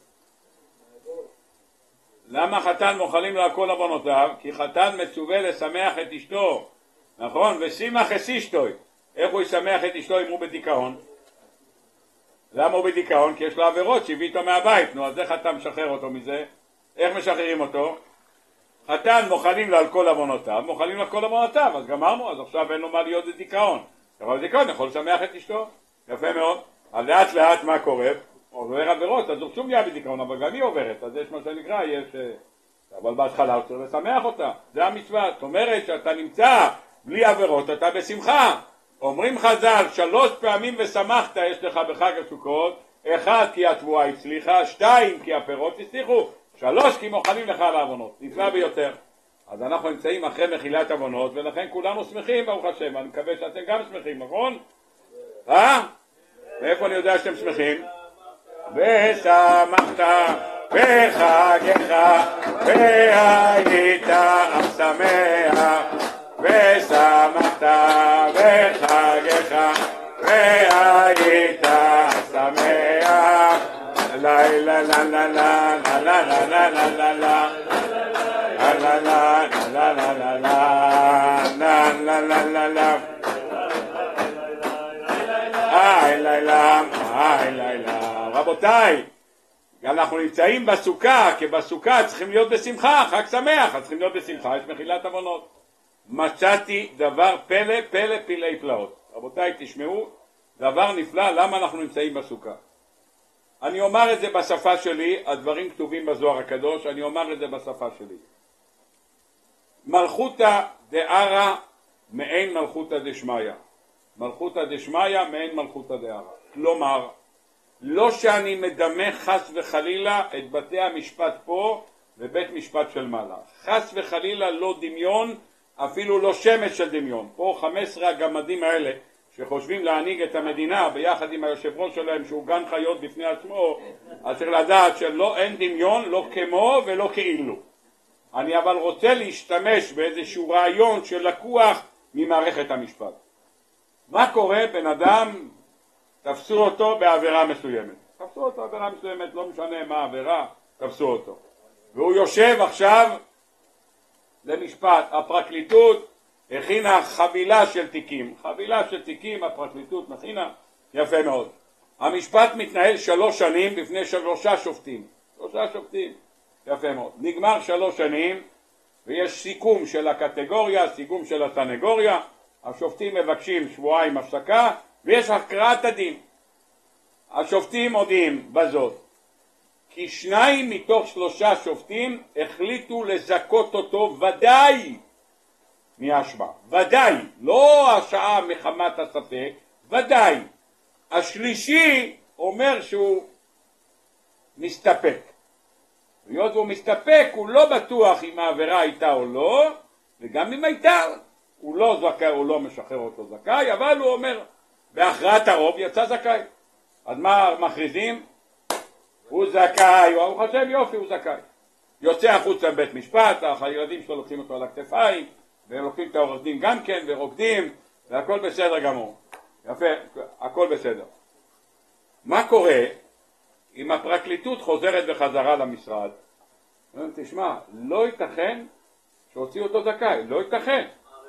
למה חתן מוחלים לו על כל עוונותיו? כי חתן מצווה לשמח את אשתו, נכון? ושימח את אשתוי. איך הוא ישמח את אשתו אם הוא בדיכאון? למה הוא בדיכאון? כי יש לו עבירות שהביא איתו מהבית. נו, אז איך אתה משחרר אותו מזה? איך משחררים אותו? חתן מוחלים לו על כל עוונותיו, מוחלים לו על כל עוונותיו, אז גמרנו, אז עכשיו אין לו מה להיות בדיכאון. אבל בדיכאון יכול לשמח את אשתו. יפה מאוד. אז לאט לאט מה קורה? עובר עבירות, אז הוא שום נהיה בדיכאון, אבל גם היא עוברת, אז יש מה שנקרא, אבל בהתחלה הוא צריך לשמח אותה, זה המצווה. זאת אומרת שאתה נמצא בלי עבירות, אתה בשמחה. אומרים חז"ל, 3 פעמים ושמחת יש לך בחג הסוכות, 1 כי התבואה הצליחה, 2 כי הפירות הצליחו, 3 כי מוחלים לך על העוונות, נפלא ביותר. אז אנחנו נמצאים אחרי מחילת עוונות, ולכן כולנו שמחים ברוך השם, אני מקווה שאתם גם שמחים, נכון? מאיפה אני יודע שאתם שמחים? ושמחת בחגך והיית אך שמח, ושמחת בחגך והיית אך שמח. לה לה לה לה לה לה לה לה לה לה לה לה לה לה לה לה. לילה. רבותיי, אנחנו נמצאים בסוכה, כי בסוכה צריכים להיות בשמחה, חג שמח, אז צריכים להיות בשמחה, יש מחילת עוונות. מצאתי דבר פלא, פלא פלאי פלאות. רבותיי, תשמעו, דבר נפלא, למה אנחנו נמצאים בסוכה. אני אומר את זה בשפה שלי, הדברים כתובים בזוהר הקדוש, אני אומר את זה בשפה שלי. מלכותא דערא מעין מלכותא דשמיא. מלכותא דשמיא מעין מלכותא דערא. כלומר, לא שאני מדמה חס וחלילה את בתי המשפט פה ובית משפט של מעלה. חס וחלילה לא דמיון, אפילו לא שמץ של דמיון. פה 15 הגמדים האלה שחושבים להנהיג את המדינה ביחד עם היושב ראש שלהם שהוא גן חיות בפני עצמו, אז צריך לדעת שלא, אין דמיון, לא כמו ולא כאילו. אני אבל רוצה להשתמש באיזשהו רעיון שלקוח ממערכת המשפט. מה קורה? בן אדם, תפסו אותו בעבירה מסוימת. תפסו אותו בעבירה מסוימת, לא משנה מה העבירה, תפסו אותו. והוא יושב עכשיו למשפט. הפרקליטות הכינה חבילה של תיקים. חבילה של תיקים הפרקליטות מכינה, יפה מאוד. המשפט מתנהל 3 שנים בפני 3 שופטים. 3 שופטים, יפה מאוד. נגמר 3 שנים ויש סיכום של הקטגוריה, סיכום של הסנגוריה. השופטים מבקשים 2 הפסקה ויש הקראת הדין. השופטים מודיעים בזאת כי 2 מתוך 3 שופטים החליטו לזכות אותו ודאי מהאשמה. ודאי, לא השעה מחמת הספק, ודאי. השלישי אומר שהוא מסתפק. היות והוא מסתפק, הוא לא בטוח אם העבירה הייתה או לא, וגם אם הייתה, הוא לא זכאי, הוא לא משחרר אותו זכאי, אבל הוא אומר, בהכרעת הרוב יצא זכאי. אז מה מכריזים? הוא זכאי, הוא חושב יופי, הוא זכאי. יוצא החוץ לבית משפט, הילדים שלו לוקחים אותו על הכתפיים, והם לוקחים את העורך דין גם כן, ורוקדים, והכל בסדר גמור. יפה, הכל בסדר. מה קורה אם הפרקליטות חוזרת בחזרה למשרד? תשמע, לא ייתכן שהוציאו אותו זכאי, לא ייתכן.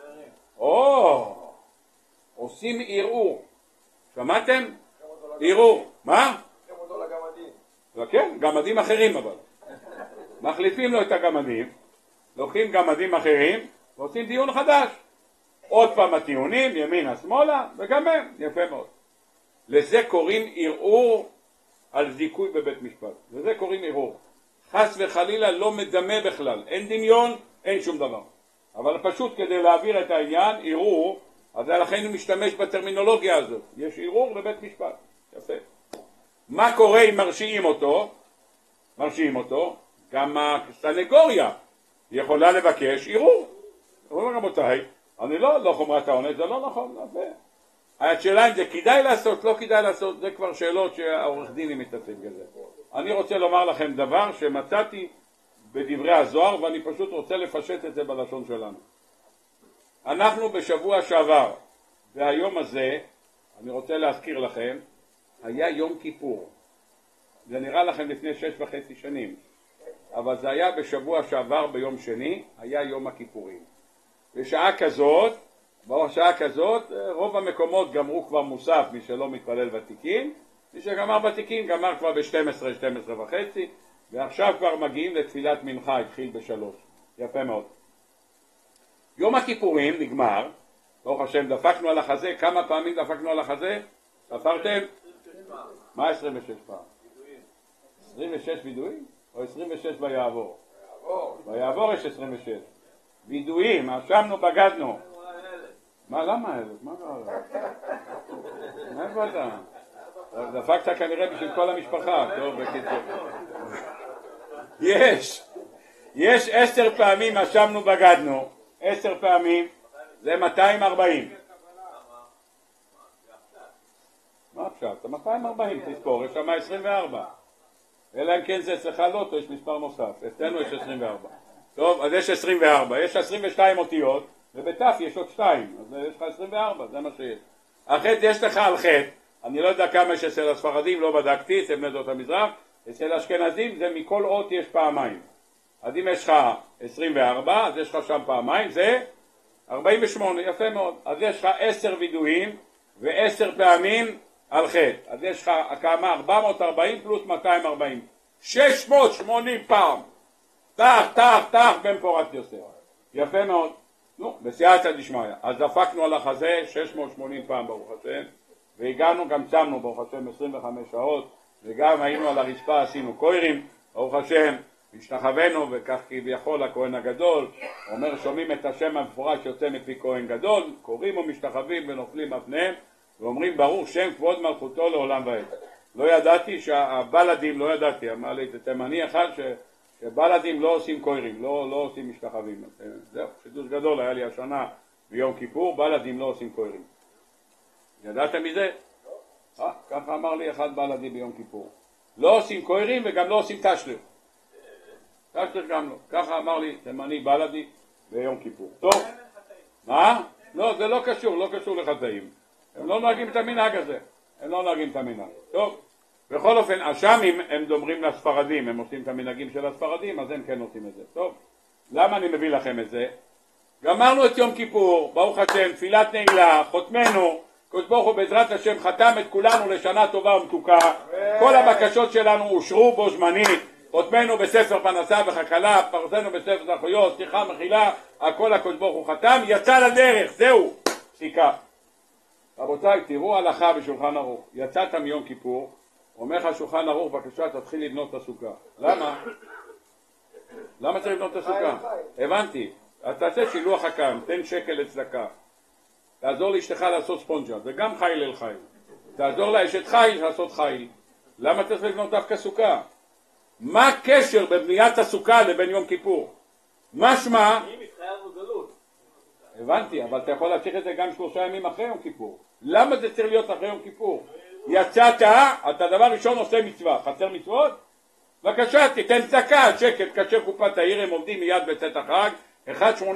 עושים ערעור. שמעתם? ערעור. מה? כן, גמדים אחרים אבל. מחליפים לו את הגמדים, לוקחים גמדים אחרים, ועושים דיון חדש. עוד פעם הטיעונים, ימינה, שמאלה, וגם הם, יפה מאוד. לזה קוראים ערעור על זיכוי בבית משפט. לזה קוראים ערעור. חס וחלילה לא מדמה בכלל, אין דמיון, אין שום דבר. אבל פשוט כדי להעביר את העניין, ערעור, אז לכן הוא משתמש בטרמינולוגיה הזאת. יש ערעור לבית משפט. יפה. מה קורה אם מרשיעים אותו? מרשיעים אותו, גם הסנגוריה יכולה לבקש ערעור. אומרים רבותיי, אני לא חומרת העונש, זה לא נכון, יפה. השאלה אם זה כדאי לעשות, לא כדאי לעשות, זה כבר שאלות שהעורך דין מתעסק בזה. אני רוצה לומר לכם דבר שמצאתי בדברי הזוהר, ואני פשוט רוצה לפשט את זה בלשון שלנו. אנחנו בשבוע שעבר, והיום הזה, אני רוצה להזכיר לכם, היה יום כיפור. זה נראה לכם לפני 6.5 שנים, אבל זה היה בשבוע שעבר ביום שני, היה יום הכיפורים. בשעה כזאת, רוב המקומות גמרו כבר מוסף, מי שלא מתפלל ותיקין, מי שגמר ותיקין גמר כבר ב-12:30, ועכשיו כבר מגיעים לתפילת מנחה, התחיל ב-3. יפה מאוד. יום הכיפורים נגמר, ברוך השם, דפקנו על החזה, כמה פעמים דפקנו על החזה? ספרתם? מה 26 פעם? 26 וידויים? או 26 ויעבור? ויעבור יש 26. וידויים, אשמנו, בגדנו. מה, למה אלף? מה קרה? מאיפה אתה? דפקת כנראה בשביל כל המשפחה. טוב, בקיצור. יש 10 פעמים אשמנו, בגדנו. 10 פעמים, זה 240. עכשיו, אתה 240, תזכור, יש שם 24. אלא אם כן זה אצלך לא, יש מספר נוסף, אצלנו יש 24. טוב, אז יש 24, יש 22 אותיות, ובתף יש עוד 2, אז יש לך 24, זה מה שיש. החטא יש לך על חטא, אני לא יודע כמה יש אצל הספרדים, לא בדקתי, אצל בני עדות המזרח, אצל אשכנזים זה מכל אות יש פעמיים. אז אם יש לך 24, אז יש לך שם פעמיים, זה 48, יפה מאוד. אז יש לך 10 וידויים ו10 פעמים על חטא. אז יש לך כמה? 440 פלוס 240. 680 פעם. תח בן פורת יוסף. יפה מאוד. נו, בסייעתא דשמיא. אז דפקנו על החזה 680 פעם ברוך השם, והגענו, גם צמנו ברוך השם 25 שעות, וגם היינו על הרצפה, עשינו קוירים, ברוך השם, השתחווינו, וכך כביכול הכהן הגדול, אומר שומעים את השם המפורש שיוצא מפי כהן גדול, קוראים ומשתחווים ונופלים בפניהם, ואומרים ברוך שם כבוד מלכותו לעולם ועד. לא ידעתי שהבלדים, לא ידעתי, אמר לי תימני אחד שבלדים לא עושים קוירים, לא עושים משתחווים. זהו, חידוש גדול היה לי השנה ביום כיפור, בלדים לא עושים קוירים. ידעתם מזה? ככה אמר לי אחד בלדי ביום כיפור. לא עושים קוירים וגם לא עושים תשלר. תשלר גם לא. ככה אמר לי תימני בלדי ביום כיפור. טוב. מה? לא, זה לא קשור לחטאים. הם לא נוהגים את המנהג הזה. טוב. בכל אופן, השמים הם דומרים לספרדים, הם עושים את המנהגים של הספרדים, אז הם כן עושים את זה. טוב. למה אני מביא לכם את זה? גמרנו את יום כיפור, ברוך השם, תפילת נעילה, חותמנו, קדוש ברוך הוא בעזרת השם חתם את כולנו לשנה טובה ומתוקה, כל הבקשות שלנו אושרו בו זמנית, חותמנו בספר פרנסה וכלכלה, פרנסנו בספר זכויות, סליחה מחילה, הכל הקדוש ברוך הוא חתם, יצא לדרך, זהו, פסיקה. רבותיי, תראו הלכה בשולחן ערוך, יצאת מיום כיפור, אומר לך שולחן ערוך, בבקשה תתחיל לבנות את הסוכה. למה צריך לבנות את הסוכה? הבנתי, אז תעשה שילוח הקם, תן שקל לצדקה, תעזור לאשתך לעשות ספונג'ה, וגם חיל אל חיל. תעזור לאשת חיל לעשות חיל. למה צריך לבנות דווקא סוכה? מה הקשר בבניית הסוכה לבין יום כיפור? משמע... הבנתי, אבל אתה יכול להמשיך את זה גם 3 ימים אחרי יום כיפור. למה זה צריך להיות אחרי יום כיפור? יצאת, אתה דבר ראשון עושה מצווה. חסר מצוות? בבקשה, תיתן צדקה, שקט, כאשר קופת העיר, הם עובדים מיד בצאת החג, 1-800-394-747,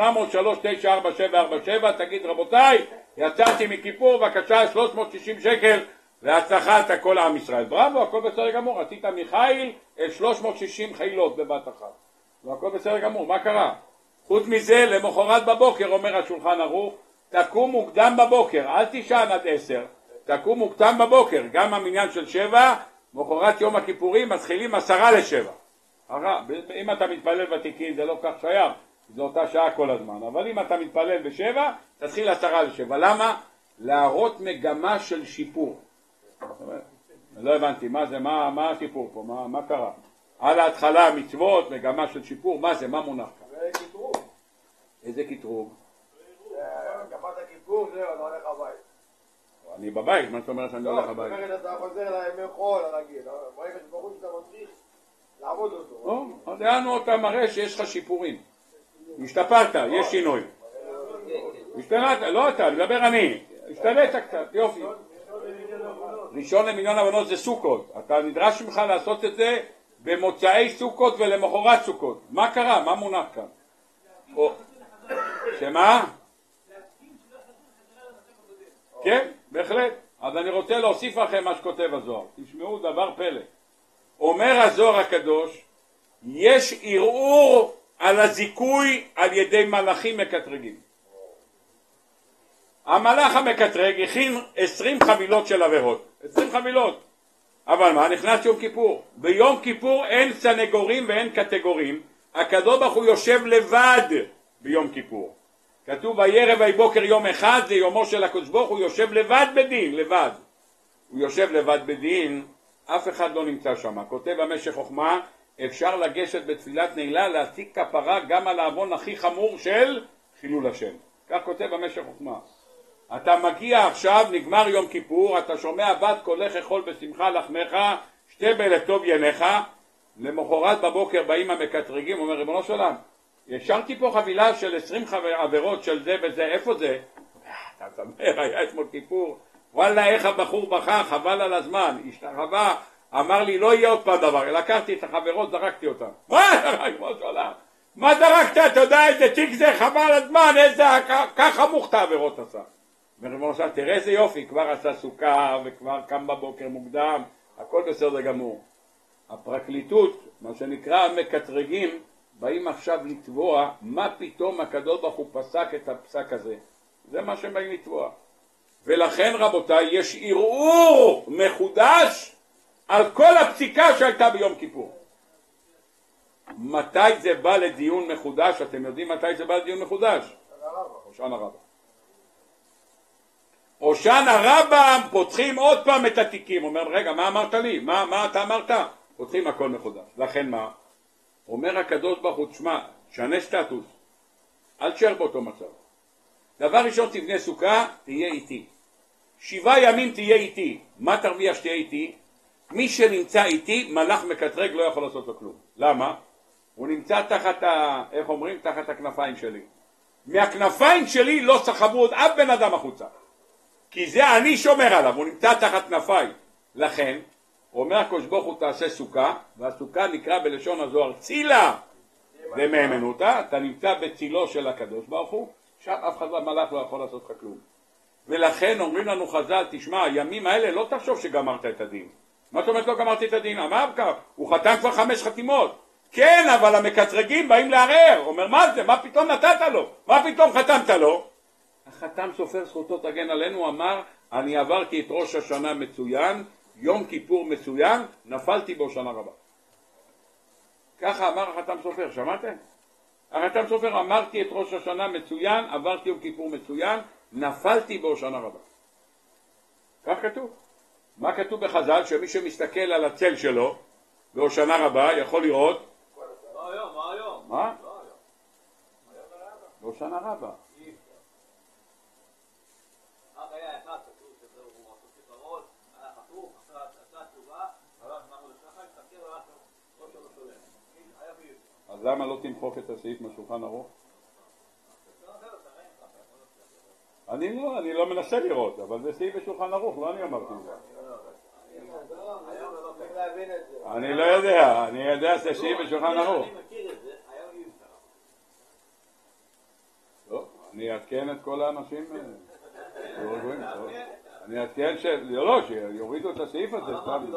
תגיד רבותיי, יצאתי מכיפור, בבקשה 360 שקל, להצלחת כל עם ישראל. בראבו, הכל בסדר גמור, עשית מחיל 360 חילות בבת אחת. והכל בסדר גמור, מה קרה? חוץ מזה, למחרת בבוקר, אומר השולחן ערוך, תקום מוקדם בבוקר, אל תישן עד 10, תקום מוקדם בבוקר, גם המניין של 7, מחרת יום הכיפורים מתחילים 6:50. אם אתה מתפלל ותיקין זה לא כך שייך, זו אותה שעה כל הזמן, אבל אם אתה מתפלל ב7, תתחיל 6:50. למה? להראות מגמה של שיפור. לא הבנתי, מה זה, מה השיפור פה, מה קרה? על ההתחלה מצוות, מגמה של שיפור, מה זה, מה מונח כאן? זה כיתרוג. איזה כיתרוג? גמרת הכיפור, זהו, אתה הולך הבית. אני בבית, מה זאת אומרת שאני הולך הבית? זאת אומרת, אתה חוזר לימי חול, הרגיל, ברגע שבחוץ אתה ממשיך לעבוד אותו. דענו אותה מראה שיש לך שיפורים. השתפרת, יש שינוי. השתנת, לא אתה, מדבר אני. השתלת קצת, יופי. ראשון למיליון הבנות זה סוכות. אתה נדרש ממך לעשות את זה במוצאי סוכות ולמחרת סוכות. מה קרה? מה מונח כאן? שמה? כן, בהחלט. אז אני רוצה להוסיף לכם מה שכותב הזוהר. תשמעו דבר פלא. אומר הזוהר הקדוש, יש ערעור על הזיכוי על ידי מלאכים מקטרגים. המלאך המקטרג הכין 20 חבילות של עבירות. 20 חבילות. אבל מה? נכנס יום כיפור. ביום כיפור אין סנגורים ואין קטגורים. הקדוש ברוך הוא יושב לבד ביום כיפור. כתוב וירא ויהי בוקר יום אחד, זה יומו של הקדוש ברוך הוא, יושב לבד בדין, לבד. הוא יושב לבד בדין, אף אחד לא נמצא שם. כותב המשך חוכמה, אפשר לגשת בתפילת נעילה להשיג כפרה גם על העוון הכי חמור של חילול השם. כך כותב המשך חוכמה. אתה מגיע עכשיו, נגמר יום כיפור, אתה שומע בת קולך אכול בשמחה לחמך, שתה בלטוב יניך, למחרת בבוקר באים המקטרגים, אומר ריבונו של עולם, ישרתי פה חבילה של 20 עבירות של זה וזה, איפה זה? אתה אומר, היה אתמול כיפור, וואלה, איך הבחור בכה, חבל על הזמן, השתחווה, אמר לי, לא יהיה עוד פעם דבר, לקחתי את החברות, זרקתי אותם. מה זרקת? אתה יודע איזה תיק זה, חבל על הזמן, איזה, ככה מוכת העבירות עשה. ורמורשה, תראה איזה יופי, כבר עשה סוכה, וכבר קם בבוקר מוקדם, הכל בסדר גמור. הפרקליטות, מה שנקרא המקטרגים, באים עכשיו לתבוע, מה פתאום הקדוש ברוך הוא פסק את הפסק הזה. זה מה שהם באים לתבוע. ולכן רבותיי, יש ערעור מחודש על כל הפסיקה שהייתה ביום כיפור. מתי זה בא לדיון מחודש? אתם יודעים מתי זה בא לדיון מחודש? הושענא רבה. הושענא רבה פותחים עוד פעם את התיקים. אומר, רגע, מה אמרת לי? מה אתה אמרת? פותחים הכל מחודש. לכן מה? אומר הקדוש ברוך הוא, תשמע, שנה סטטוס, אל תשאר באותו מצב. דבר ראשון, תבנה סוכה, תהיה איתי. 7 ימים תהיה איתי. מה תרוויח שתהיה איתי? מי שנמצא איתי, מלאך מקטרג, לא יכול לעשות לו כלום. למה? הוא נמצא תחת איך אומרים? תחת הכנפיים שלי. מהכנפיים שלי לא סחבו עוד אף בן אדם החוצה. כי זה אני שומר עליו, הוא נמצא תחת כנפיים. לכן, הוא אומר הקדוש ברוך הוא תעשה סוכה, והסוכה נקרא בלשון הזוהר צילה ומהימנותא, אתה נמצא בצילו של הקדוש ברוך הוא, שם אף אחד מלאך לא יכול לעשות לך כלום. ולכן אומרים לנו חז"ל, תשמע, הימים האלה לא תחשוב שגמרת את הדין. מה זאת אומרת לא גמרתי את הדין? אמר כך, הוא חתם כבר 5 חתימות. כן, אבל המקטרגים באים לערער. אומר, מה זה? מה פתאום נתת לו? מה פתאום חתמת לו? החתם סופר זכותו תגן עלינו, אמר, אני עברתי את ראש השנה מצוין, יום כיפור מצוין, נפלתי בהושענא רבה. ככה אמר החתם סופר, שמעתם? החתם סופר, אמרתי את ראש השנה מצוין, עברתי יום כיפור מצוין, נפלתי בהושענא רבה. כך כתוב. מה כתוב בחז"ל? שמי שמסתכל על הצל שלו בהושענא רבה יכול לראות? מה היום? מה היום? מה? בהושענא רבה. אז למה לא תמחוק את הסעיף משולחן ערוך? אני לא מנסה לראות, אבל זה סעיף בשולחן ערוך, לא אני אמרתי את זה. אני לא יודע, אני יודע שזה סעיף בשולחן ערוך. לא, אני אעדכן את כל האנשים. אני אעדכן שיורידו את הסעיף הזה.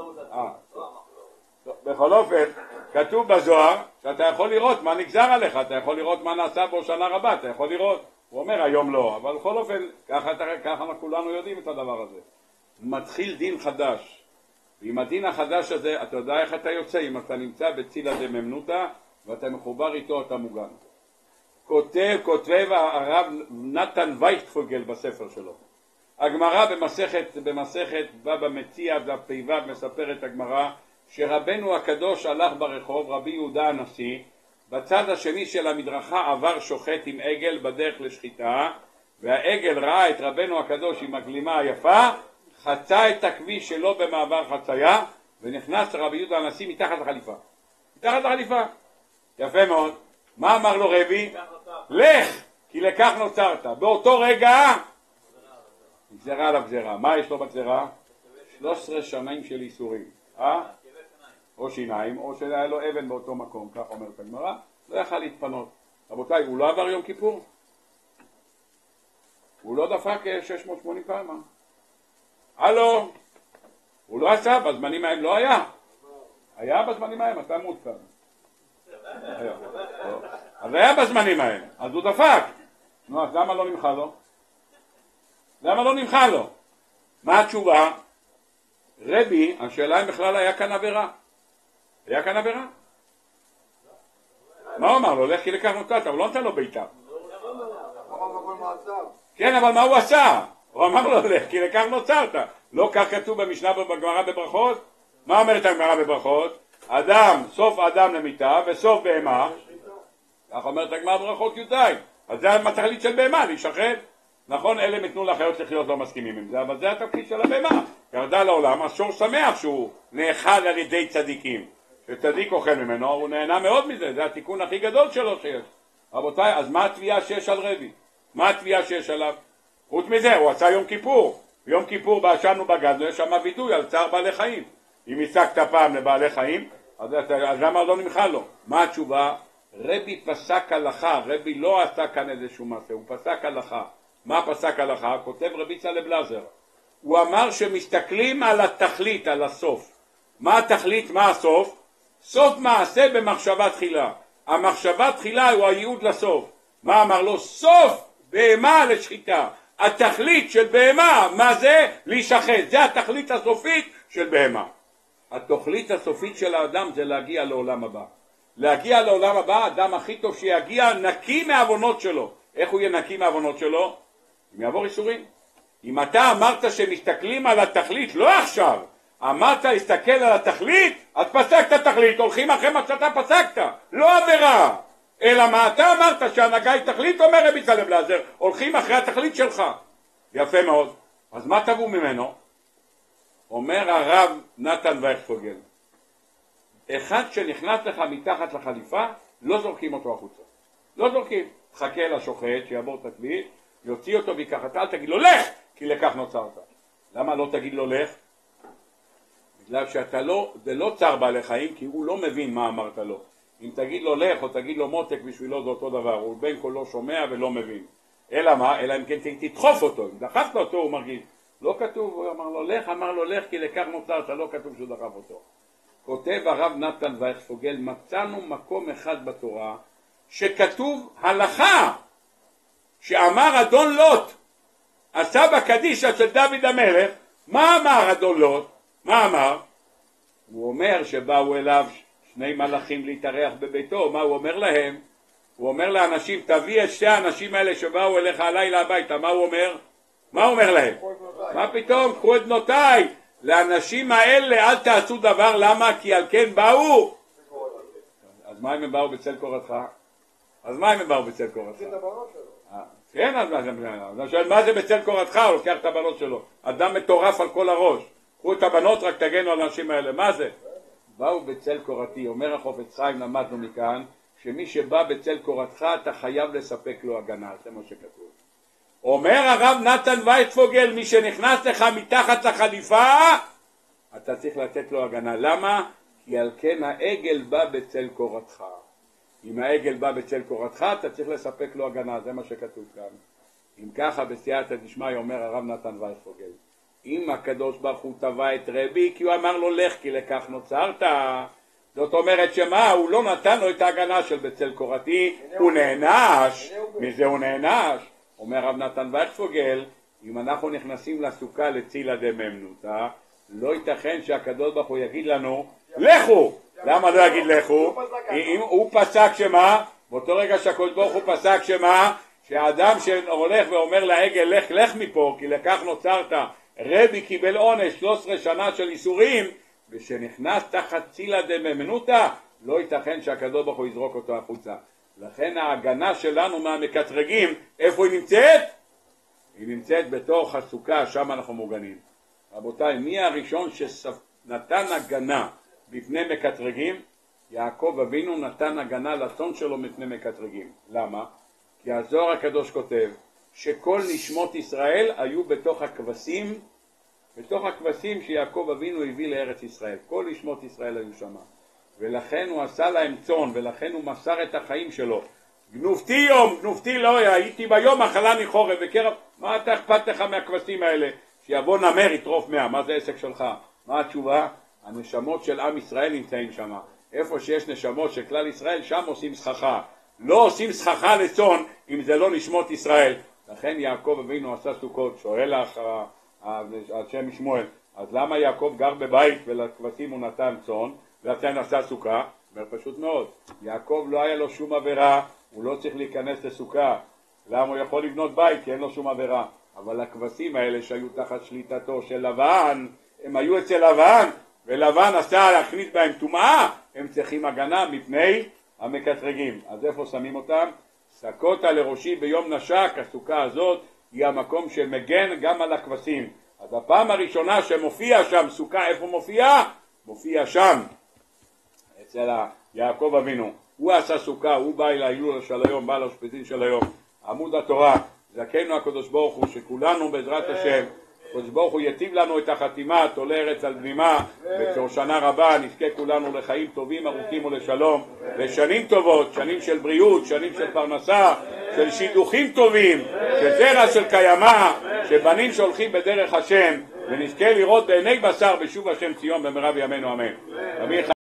בכל אופן, כתוב בזוהר שאתה יכול לראות מה נגזר עליך, אתה יכול לראות מה נעשה בהושענא רבה, אתה יכול לראות. הוא אומר היום לא, אבל בכל אופן, ככה כולנו יודעים את הדבר הזה. מתחיל דין חדש, ועם הדין החדש הזה, אתה יודע איך אתה יוצא, אם אתה נמצא בצילא דמהימנותא, ואתה מחובר איתו, אתה מוגן. כותב הרב נתן וייטפוגל בספר שלו. הגמרא במסכת בבא מציעא דף פ"ו מספרת הגמרא, שרבנו הקדוש הלך ברחוב, רבי יהודה הנשיא, בצד השני של המדרכה עבר שוחט עם עגל בדרך לשחיטה, והעגל ראה את רבנו הקדוש עם הגלימה היפה, חצה את הכביש שלו במעבר חצייה, ונכנס רבי יהודה הנשיא מתחת לחליפה. מתחת לחליפה. יפה מאוד. מה אמר לו רבי? לך, כי לכך נוצרת. באותו רגע, גזרה עליו גזרה. מה יש לו בגזרה? 13 שנים של איסורים. או שיניים, או שהיה לו אבן באותו מקום, כך אומרת הגמרא, לא יכל להתפנות. רבותיי, הוא לא עבר יום כיפור? הוא לא דפק 680 פעם? הלו? הוא לא עשה, בזמנים ההם לא היה. היה בזמנים ההם, אתה מעודכן. אז היה בזמנים ההם, אז הוא דפק. נו, אז למה לא נמחה לו? למה לא נמחה לו? מה התשובה? רבי, השאלה אם בכלל היה כאן עבירה. היה כאן עבירה? מה הוא אמר לו? לך כי לכך נוצרת, הוא לא נתן לו ביתה. כן, אבל מה הוא עשה? הוא אמר לו, לך כי לכך נוצרת. לא כך כתוב במשנה בגמרא בברכות? מה אומרת הגמרא בברכות? אדם, סוף אדם למיתה וסוף בהמה. כך אומרת הגמרא בברכות י"ד. אז זה התכלית של בהמה, להישחט. נכון, אלה מתנו לחיות לחיות לא מסכימים עם זה, אבל זה התפקיד של הבהמה. ירדה לעולם, השור שמח שהוא נאכל על ידי צדיקים. שצדיק אוכל ממנו, הוא נהנה מאוד מזה, זה התיקון הכי גדול שלו שיש. רבותיי, אז מה התביעה שיש על רבי? מה התביעה שיש עליו? חוץ מזה, הוא עשה יום כיפור. ביום כיפור באשנו בגדנו, יש שם וידוי על צער בעלי חיים. אם השגת פעם לבעלי חיים, אז למה לא נמחה לו? מה התשובה? רבי פסק הלכה, רבי לא עשה כאן איזשהו מעשה, הוא פסק הלכה. מה פסק הלכה? כותב רבי צלב לזר. הוא אמר שמסתכלים על התכלית, על הסוף. מה התכלית, מה הסוף? סוף מעשה במחשבה תחילה. המחשבה תחילה הוא הייעוד לסוף. מה אמר לו? סוף בהמה לשחיטה. התכלית של בהמה, מה זה? להישחט. זה התכלית הסופית של בהמה. התכלית הסופית של האדם זה להגיע לעולם הבא. להגיע לעולם הבא, האדם הכי טוב שיגיע נקי מהעוונות שלו. איך הוא יהיה נקי מהעוונות שלו? אם יעבור איסורים. אם אתה אמרת שמסתכלים על התכלית, לא עכשיו, אמרת להסתכל על התכלית, אז פסקת תכלית, הולכים אחרי מה שאתה פסקת, לא עבירה. אלא מה אתה אמרת שההנהגה היא תכלית, אומר רבי צלב לזר, הולכים אחרי התכלית שלך. יפה מאוד. אז מה תבוא ממנו? אומר הרב נתן ויכפוגל, אחד שנכנס לך מתחת לחליפה, לא זורקים אותו החוצה. לא זורקים. חכה לשוחט, שיעבור את הכביש, יוציא אותו ויקחת, אל תגיד לו לך, כי לכך נוצרת. למה לא תגיד לו לך? בגלל שאתה לא, זה לא צער בעלי חיים, כי הוא לא מבין מה אמרת לו. אם תגיד לו לך או תגיד לו מותק, בשבילו זה אותו דבר, הוא בין כה לא שומע ולא מבין. אלא מה? אלא אם כן תדחוף אותו, אם דחפת אותו הוא מרגיש. לא כתוב, הוא אמר לו לך, כי לכך נוצרת, לא כתוב שהוא דחף אותו. כותב הרב נתן ויכפוגל, מצאנו מקום אחד בתורה שכתוב הלכה שאמר אדון לוט, הסבא קדישא של דוד המלך. מה אמר אדון לוט? מה אמר? הוא אומר שבאו אליו שני מלאכים להתארח בביתו. מה הוא אומר להם? הוא אומר לאנשים, תביא את שתי האנשים האלה שבאו אליך הלילה הביתה. מה הוא אומר? מה הוא אומר להם? מה פתאום? קחו את בנותיי. לאנשים האלה אל תעשו דבר. למה? כי על כן באו. אז מה אם הם באו בצל קורתך? כן, אז אני שואל מה זה בצל קורתך? הוא לוקח את הבנות שלו. אדם מטורף על כל הראש. קחו את הבנות, רק תגנו על האנשים האלה. מה זה? באו בצל קורתי. אומר החפץ חיים, למדנו מכאן, שמי שבא בצל קורתך אתה חייב לספק לו הגנה. זה מה שכתוב. אומר הרב נתן ויכפוגל, מי שנכנס לך מתחת לחליפה, אתה צריך לתת לו הגנה. למה? כי על כן העגל בא בצל קורתך. אם העגל בא בצל קורתך, אתה צריך לספק לו הגנה. זה מה שכתוב כאן. אם ככה בסייעתא דשמיא אומר הרב נתן ויכפוגל, אם הקדוש ברוך הוא טבע את רבי, כי הוא אמר לו לך, כי לכך נוצרת. זאת אומרת שמה? הוא לא נתן לו את ההגנה של בצל קורתי, הוא נענש. מזה הוא נענש? אומר רב נתן ויכפוגל, אם אנחנו נכנסים לסוכה לצילה דממנותא, לא ייתכן שהקדוש ברוך הוא יגיד לנו לכו. למה לא יגיד לכו? אם הוא פסק שמה? באותו רגע שהקדוש ברוך הוא פסק שמה? שהאדם שהולך ואומר לעגל לך מפה, כי לכך נוצרת, רבי קיבל עונש 13 שנה של איסורים, ושנכנס תחת צילה דממנותא, לא ייתכן שהקדוש ברוך הוא יזרוק אותו החוצה. לכן ההגנה שלנו מהמקטרגים, איפה היא נמצאת? היא נמצאת בתוך הסוכה, שם אנחנו מוגנים. רבותיי, מי הראשון שנתן הגנה בפני מקטרגים? יעקב אבינו נתן הגנה לצאן שלו מפני מקטרגים. למה? כי הזוהר הקדוש כותב שכל נשמות ישראל היו בתוך הכבשים שיעקב אבינו הביא לארץ ישראל. כל נשמות ישראל היו שם. ולכן הוא עשה להם צאן, ולכן הוא מסר את החיים שלו. גנובתי יום, גנובתי לא, הייתי ביום אכלני חורב וקרב. מה אתה אכפת לך מהכבשים האלה? שיבוא נמר יטרוף 100, מה זה עסק שלך? מה התשובה? הנשמות של עם ישראל נמצאים שם. איפה שיש נשמות של כלל ישראל, שם עושים סככה. לא עושים סככה לצאן אם זה לא נשמות ישראל. לכן יעקב אבינו עשה סוכות. שואל השם שמואל, אז למה יעקב גר בבית ולכבשים הוא נתן צאן ולכן עשה סוכה? אומר פשוט מאוד, יעקב לא היה לו שום עבירה, הוא לא צריך להיכנס לסוכה. למה? הוא יכול לבנות בית כי אין לו שום עבירה. אבל הכבשים האלה שהיו תחת שליטתו של לבן, הם היו אצל לבן, ולבן עשה להכניס בהם טומאה, הם צריכים הגנה מפני המקטרגים. אז איפה שמים אותם? סקות לראשי ביום נשק. הסוכה הזאת היא המקום שמגן גם על הכבשים. אז הפעם הראשונה שמופיע שם סוכה, איפה מופיע? מופיע שם אצל יעקב אבינו. הוא עשה סוכה, הוא בא אל ההילולה של היום, בא לאשפזין של היום. עמוד התורה, זכנו הקדוש ברוך הוא, שכולנו בעזרת השם הקדוש ברוך הוא יטיב לנו את החתימה, תולה ארץ על בנימה, ובשנה רבה נזכה כולנו לחיים טובים, ארוכים ולשלום, לשנים טובות, שנים של בריאות, שנים של פרנסה, של שידוכים טובים, של זרע של קיימה, שבנים שהולכים בדרך השם, ונזכה לראות בעיני בשר בשוב השם ציון במהרה בימינו אמן.